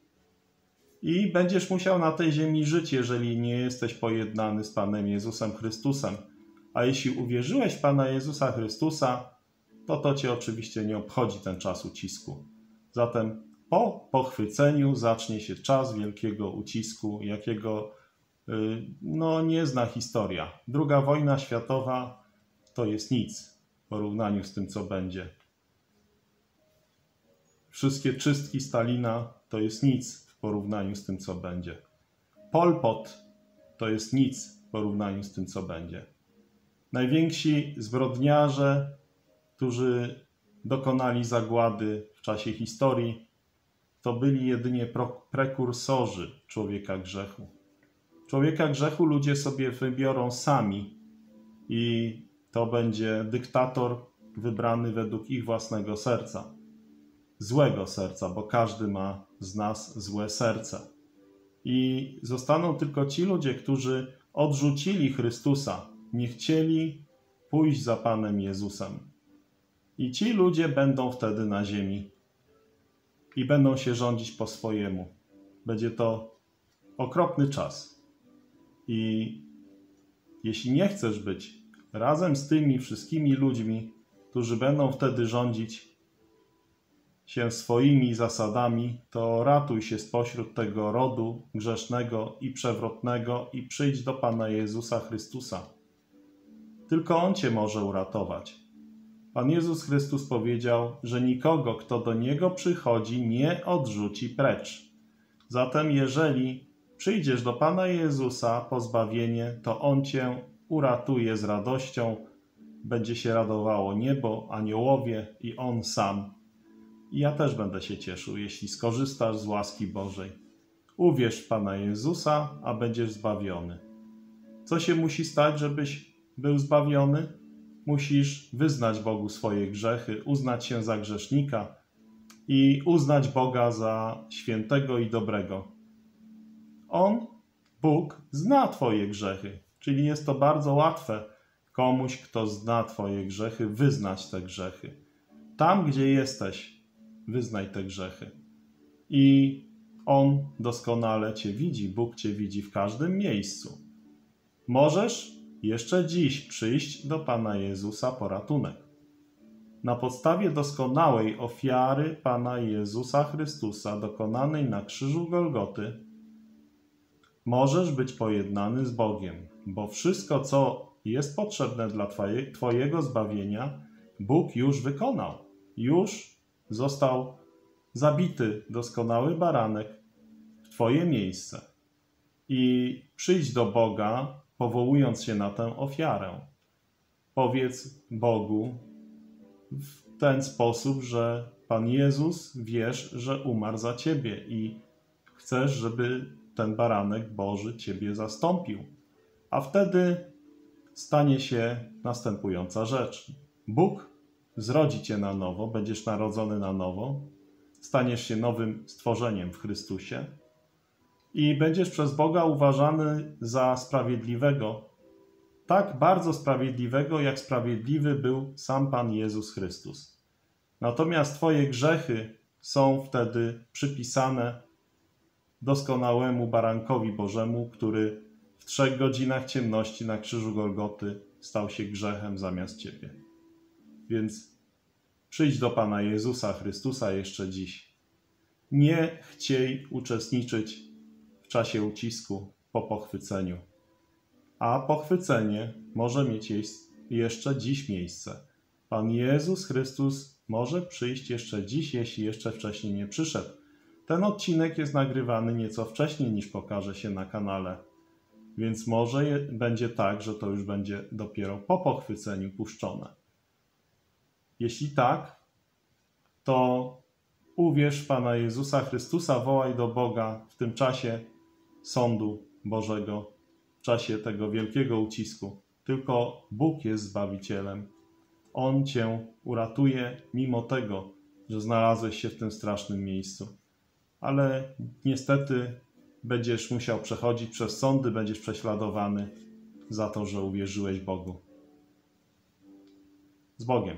I będziesz musiał na tej ziemi żyć, jeżeli nie jesteś pojednany z Panem Jezusem Chrystusem. A jeśli uwierzyłeś w Pana Jezusa Chrystusa, to to cię oczywiście nie obchodzi ten czas ucisku. Zatem po pochwyceniu zacznie się czas wielkiego ucisku, jakiego yy, no, nie zna historia. Druga wojna światowa to jest nic w porównaniu z tym, co będzie. Wszystkie czystki Stalina to jest nic w porównaniu z tym, co będzie. Pol Pot to jest nic w porównaniu z tym, co będzie. Najwięksi zbrodniarze, którzy dokonali zagłady w czasie historii, to byli jedynie prekursorzy człowieka grzechu. Człowieka grzechu ludzie sobie wybiorą sami i to będzie dyktator wybrany według ich własnego serca. Złego serca, bo każdy ma z nas złe serce. I zostaną tylko ci ludzie, którzy odrzucili Chrystusa, nie chcieli pójść za Panem Jezusem. I ci ludzie będą wtedy na ziemi i będą się rządzić po swojemu. Będzie to okropny czas. I jeśli nie chcesz być razem z tymi wszystkimi ludźmi, którzy będą wtedy rządzić się swoimi zasadami, to ratuj się spośród tego rodu grzesznego i przewrotnego i przyjdź do Pana Jezusa Chrystusa. Tylko On cię może uratować. Pan Jezus Chrystus powiedział, że nikogo, kto do Niego przychodzi, nie odrzuci precz. Zatem jeżeli przyjdziesz do Pana Jezusa po zbawienie, to On cię uratuje z radością. Będzie się radowało niebo, aniołowie i On sam. I ja też będę się cieszył, jeśli skorzystasz z łaski Bożej. Uwierz w Pana Jezusa, a będziesz zbawiony. Co się musi stać, żebyś był zbawiony? Musisz wyznać Bogu swoje grzechy, uznać się za grzesznika i uznać Boga za świętego i dobrego. On, Bóg, zna twoje grzechy, czyli jest to bardzo łatwe komuś, kto zna twoje grzechy, wyznać te grzechy. Tam, gdzie jesteś, wyznaj te grzechy. I On doskonale cię widzi, Bóg cię widzi w każdym miejscu. Możesz jeszcze dziś przyjść do Pana Jezusa po ratunek. Na podstawie doskonałej ofiary Pana Jezusa Chrystusa dokonanej na krzyżu Golgoty możesz być pojednany z Bogiem, bo wszystko, co jest potrzebne dla twoje, Twojego zbawienia, Bóg już wykonał. Już został zabity doskonały baranek w Twoje miejsce. I przyjdź do Boga, powołując się na tę ofiarę. Powiedz Bogu w ten sposób, że Pan Jezus, wiesz, że umarł za Ciebie i chcesz, żeby ten baranek Boży Ciebie zastąpił. A wtedy stanie się następująca rzecz. Bóg zrodzi Cię na nowo, będziesz narodzony na nowo, staniesz się nowym stworzeniem w Chrystusie i będziesz przez Boga uważany za sprawiedliwego, tak bardzo sprawiedliwego, jak sprawiedliwy był sam Pan Jezus Chrystus. Natomiast Twoje grzechy są wtedy przypisane doskonałemu barankowi Bożemu, który w trzech godzinach ciemności na krzyżu Golgoty stał się grzechem zamiast Ciebie. Więc przyjdź do Pana Jezusa Chrystusa jeszcze dziś. Nie chciej uczestniczyć w czasie ucisku po pochwyceniu. A pochwycenie może mieć jeszcze dziś miejsce. Pan Jezus Chrystus może przyjść jeszcze dziś, jeśli jeszcze wcześniej nie przyszedł. Ten odcinek jest nagrywany nieco wcześniej niż pokaże się na kanale. Więc może je, będzie tak, że to już będzie dopiero po pochwyceniu puszczone. Jeśli tak, to uwierz w Pana Jezusa Chrystusa, wołaj do Boga w tym czasie sądu Bożego, w czasie tego wielkiego ucisku. Tylko Bóg jest Zbawicielem. On Cię uratuje mimo tego, że znalazłeś się w tym strasznym miejscu. Ale niestety będziesz musiał przechodzić przez sądy, będziesz prześladowany za to, że uwierzyłeś Bogu. Z Bogiem.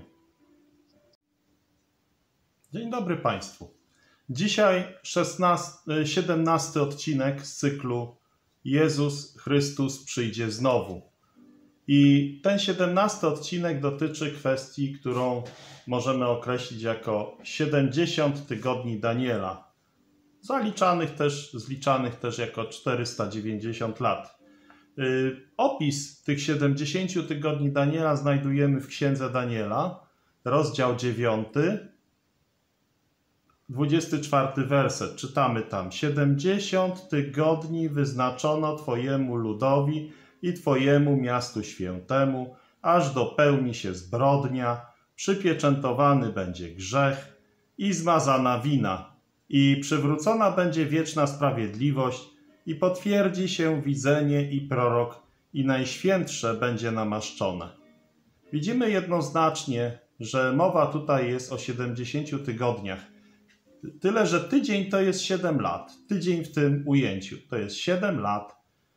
Dzień dobry Państwu. Dzisiaj szesnasty, siedemnasty odcinek z cyklu Jezus Chrystus przyjdzie znowu. I ten siedemnasty odcinek dotyczy kwestii, którą możemy określić jako siedemdziesiąt tygodni Daniela, zaliczanych też, zliczanych też jako czterysta dziewięćdziesiąt lat. Yy, opis tych siedemdziesięciu tygodni Daniela znajdujemy w Księdze Daniela, rozdział dziewiąty, dwudziesty czwarty werset. Czytamy tam: siedemdziesiąt tygodni wyznaczono Twojemu ludowi i Twojemu miastu świętemu, aż dopełni się zbrodnia, przypieczętowany będzie grzech i zmazana wina, i przywrócona będzie wieczna sprawiedliwość i potwierdzi się widzenie i prorok, i Najświętsze będzie namaszczone. Widzimy jednoznacznie, że mowa tutaj jest o siedemdziesięciu tygodniach. Tyle, że tydzień to jest siedem lat. Tydzień w tym ujęciu to jest siedem lat.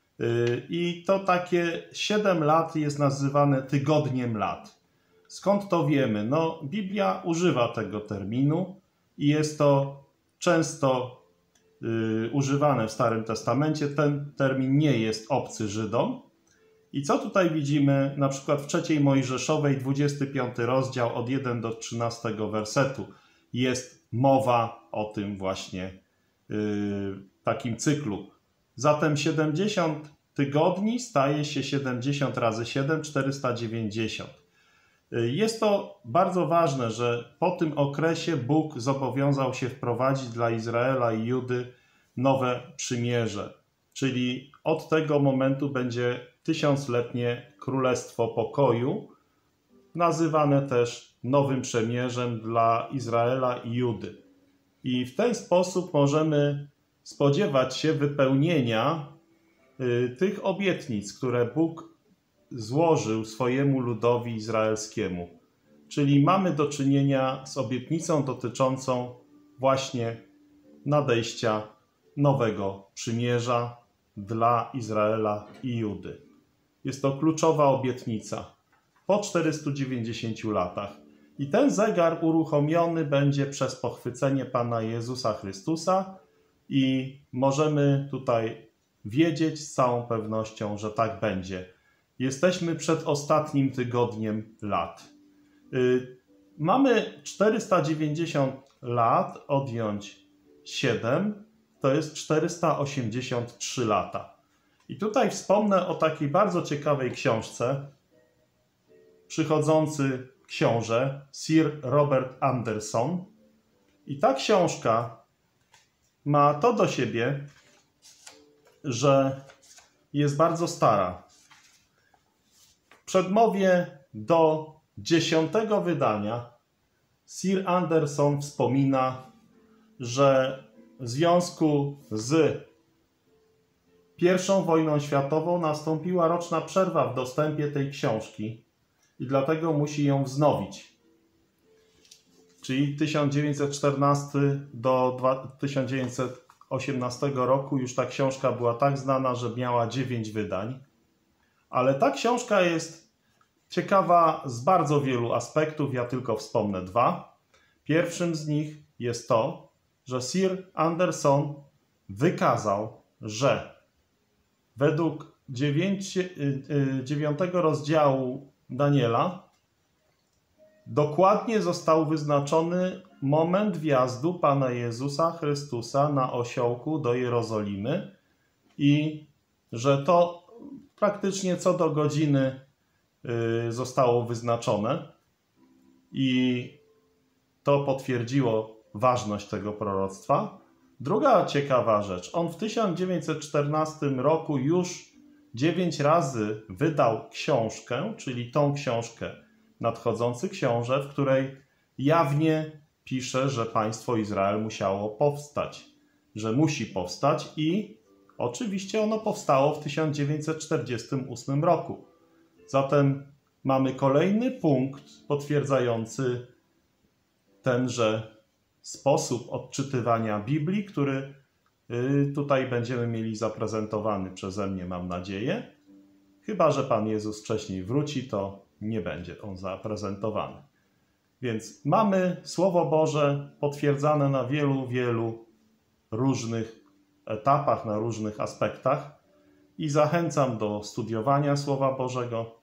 I to takie siedem lat jest nazywane tygodniem lat. Skąd to wiemy? No, Biblia używa tego terminu i jest to często y, używane w Starym Testamencie. Ten termin nie jest obcy Żydom. I co tutaj widzimy? Na przykład w trzeciej Mojżeszowej, dwudziesty piąty rozdział, od pierwszego do trzynastego wersetu, jest mowa o tym właśnie y, takim cyklu. Zatem siedemdziesiąt tygodni staje się siedemdziesiąt razy siedem, czterysta dziewięćdziesiąt. Jest to bardzo ważne, że po tym okresie Bóg zobowiązał się wprowadzić dla Izraela i Judy nowe przymierze. Czyli od tego momentu będzie tysiącletnie Królestwo Pokoju, nazywane też Nowym Przymierzem dla Izraela i Judy. I w ten sposób możemy spodziewać się wypełnienia y, tych obietnic, które Bóg złożył swojemu ludowi izraelskiemu. Czyli mamy do czynienia z obietnicą dotyczącą właśnie nadejścia nowego przymierza dla Izraela i Judy. Jest to kluczowa obietnica po czterystu dziewięćdziesięciu latach. I ten zegar uruchomiony będzie przez pochwycenie Pana Jezusa Chrystusa i możemy tutaj wiedzieć z całą pewnością, że tak będzie. Jesteśmy przed ostatnim tygodniem lat. Yy, mamy czterysta dziewięćdziesiąt lat, odjąć siedem, to jest czterysta osiemdziesiąt trzy lata. I tutaj wspomnę o takiej bardzo ciekawej książce. Przychodzący książę Sir Robert Anderson. I ta książka ma to do siebie, że jest bardzo stara. W przedmowie do dziesiątego wydania Sir Anderson wspomina, że w związku z pierwszą wojną światową nastąpiła roczna przerwa w dostępie tej książki i dlatego musi ją wznowić. Czyli tysiąc dziewięćset czternasty do tysiąc dziewięćset osiemnastego roku już ta książka była tak znana, że miała dziewięć wydań. Ale ta książka jest ciekawa z bardzo wielu aspektów, ja tylko wspomnę dwa. Pierwszym z nich jest to, że Sir Anderson wykazał, że według dziewiątego rozdziału Daniela dokładnie został wyznaczony moment wjazdu Pana Jezusa Chrystusa na osiołku do Jerozolimy i że to praktycznie co do godziny zostało wyznaczone i to potwierdziło ważność tego proroctwa. Druga ciekawa rzecz. On w tysiąc dziewięćset czternastym roku już dziewięć razy wydał książkę, czyli tą książkę Nadchodzący Książę, w której jawnie pisze, że państwo Izrael musiało powstać, że musi powstać i oczywiście ono powstało w tysiąc dziewięćset czterdziestym ósmym roku. Zatem mamy kolejny punkt potwierdzający tenże sposób odczytywania Biblii, który tutaj będziemy mieli zaprezentowany przeze mnie, mam nadzieję. Chyba że Pan Jezus wcześniej wróci, to nie będzie on zaprezentowany. Więc mamy Słowo Boże potwierdzane na wielu, wielu różnych etapach, na różnych aspektach i zachęcam do studiowania Słowa Bożego.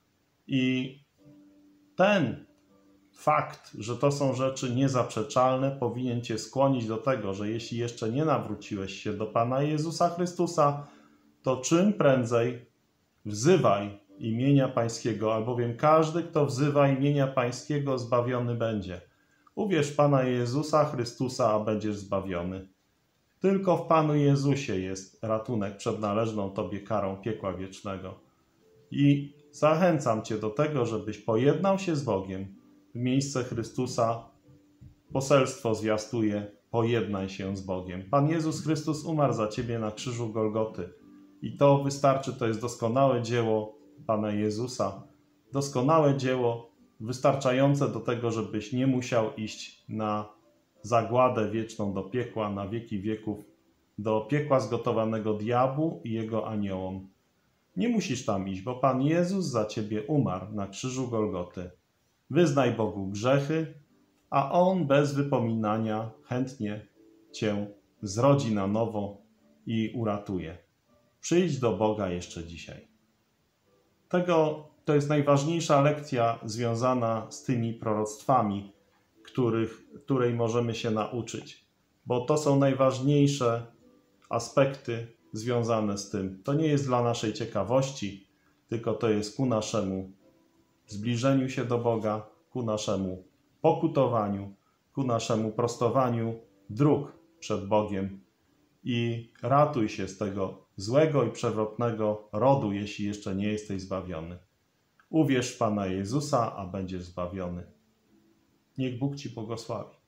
I ten fakt, że to są rzeczy niezaprzeczalne, powinien Cię skłonić do tego, że jeśli jeszcze nie nawróciłeś się do Pana Jezusa Chrystusa, to czym prędzej wzywaj imienia Pańskiego, albowiem każdy, kto wzywa imienia Pańskiego, zbawiony będzie. Uwierz w Pana Jezusa Chrystusa, a będziesz zbawiony. Tylko w Panu Jezusie jest ratunek przed należną Tobie karą piekła wiecznego. I zachęcam Cię do tego, żebyś pojednał się z Bogiem w miejsce Chrystusa. Poselstwo zwiastuje pojednaj się z Bogiem. Pan Jezus Chrystus umarł za ciebie na krzyżu Golgoty. I to wystarczy, to jest doskonałe dzieło Pana Jezusa. Doskonałe dzieło, wystarczające do tego, żebyś nie musiał iść na zagładę wieczną do piekła, na wieki wieków, do piekła zgotowanego diabłu i jego aniołom. Nie musisz tam iść, bo Pan Jezus za ciebie umarł na krzyżu Golgoty. Wyznaj Bogu grzechy, a On bez wypominania chętnie cię zrodzi na nowo i uratuje. Przyjdź do Boga jeszcze dzisiaj. Tego, to jest najważniejsza lekcja związana z tymi proroctwami, których, której możemy się nauczyć, bo to są najważniejsze aspekty związane z tym. To nie jest dla naszej ciekawości, tylko to jest ku naszemu zbliżeniu się do Boga, ku naszemu pokutowaniu, ku naszemu prostowaniu dróg przed Bogiem. I ratuj się z tego złego i przewrotnego rodu, jeśli jeszcze nie jesteś zbawiony. Uwierz w Pana Jezusa, a będziesz zbawiony. Niech Bóg ci błogosławi.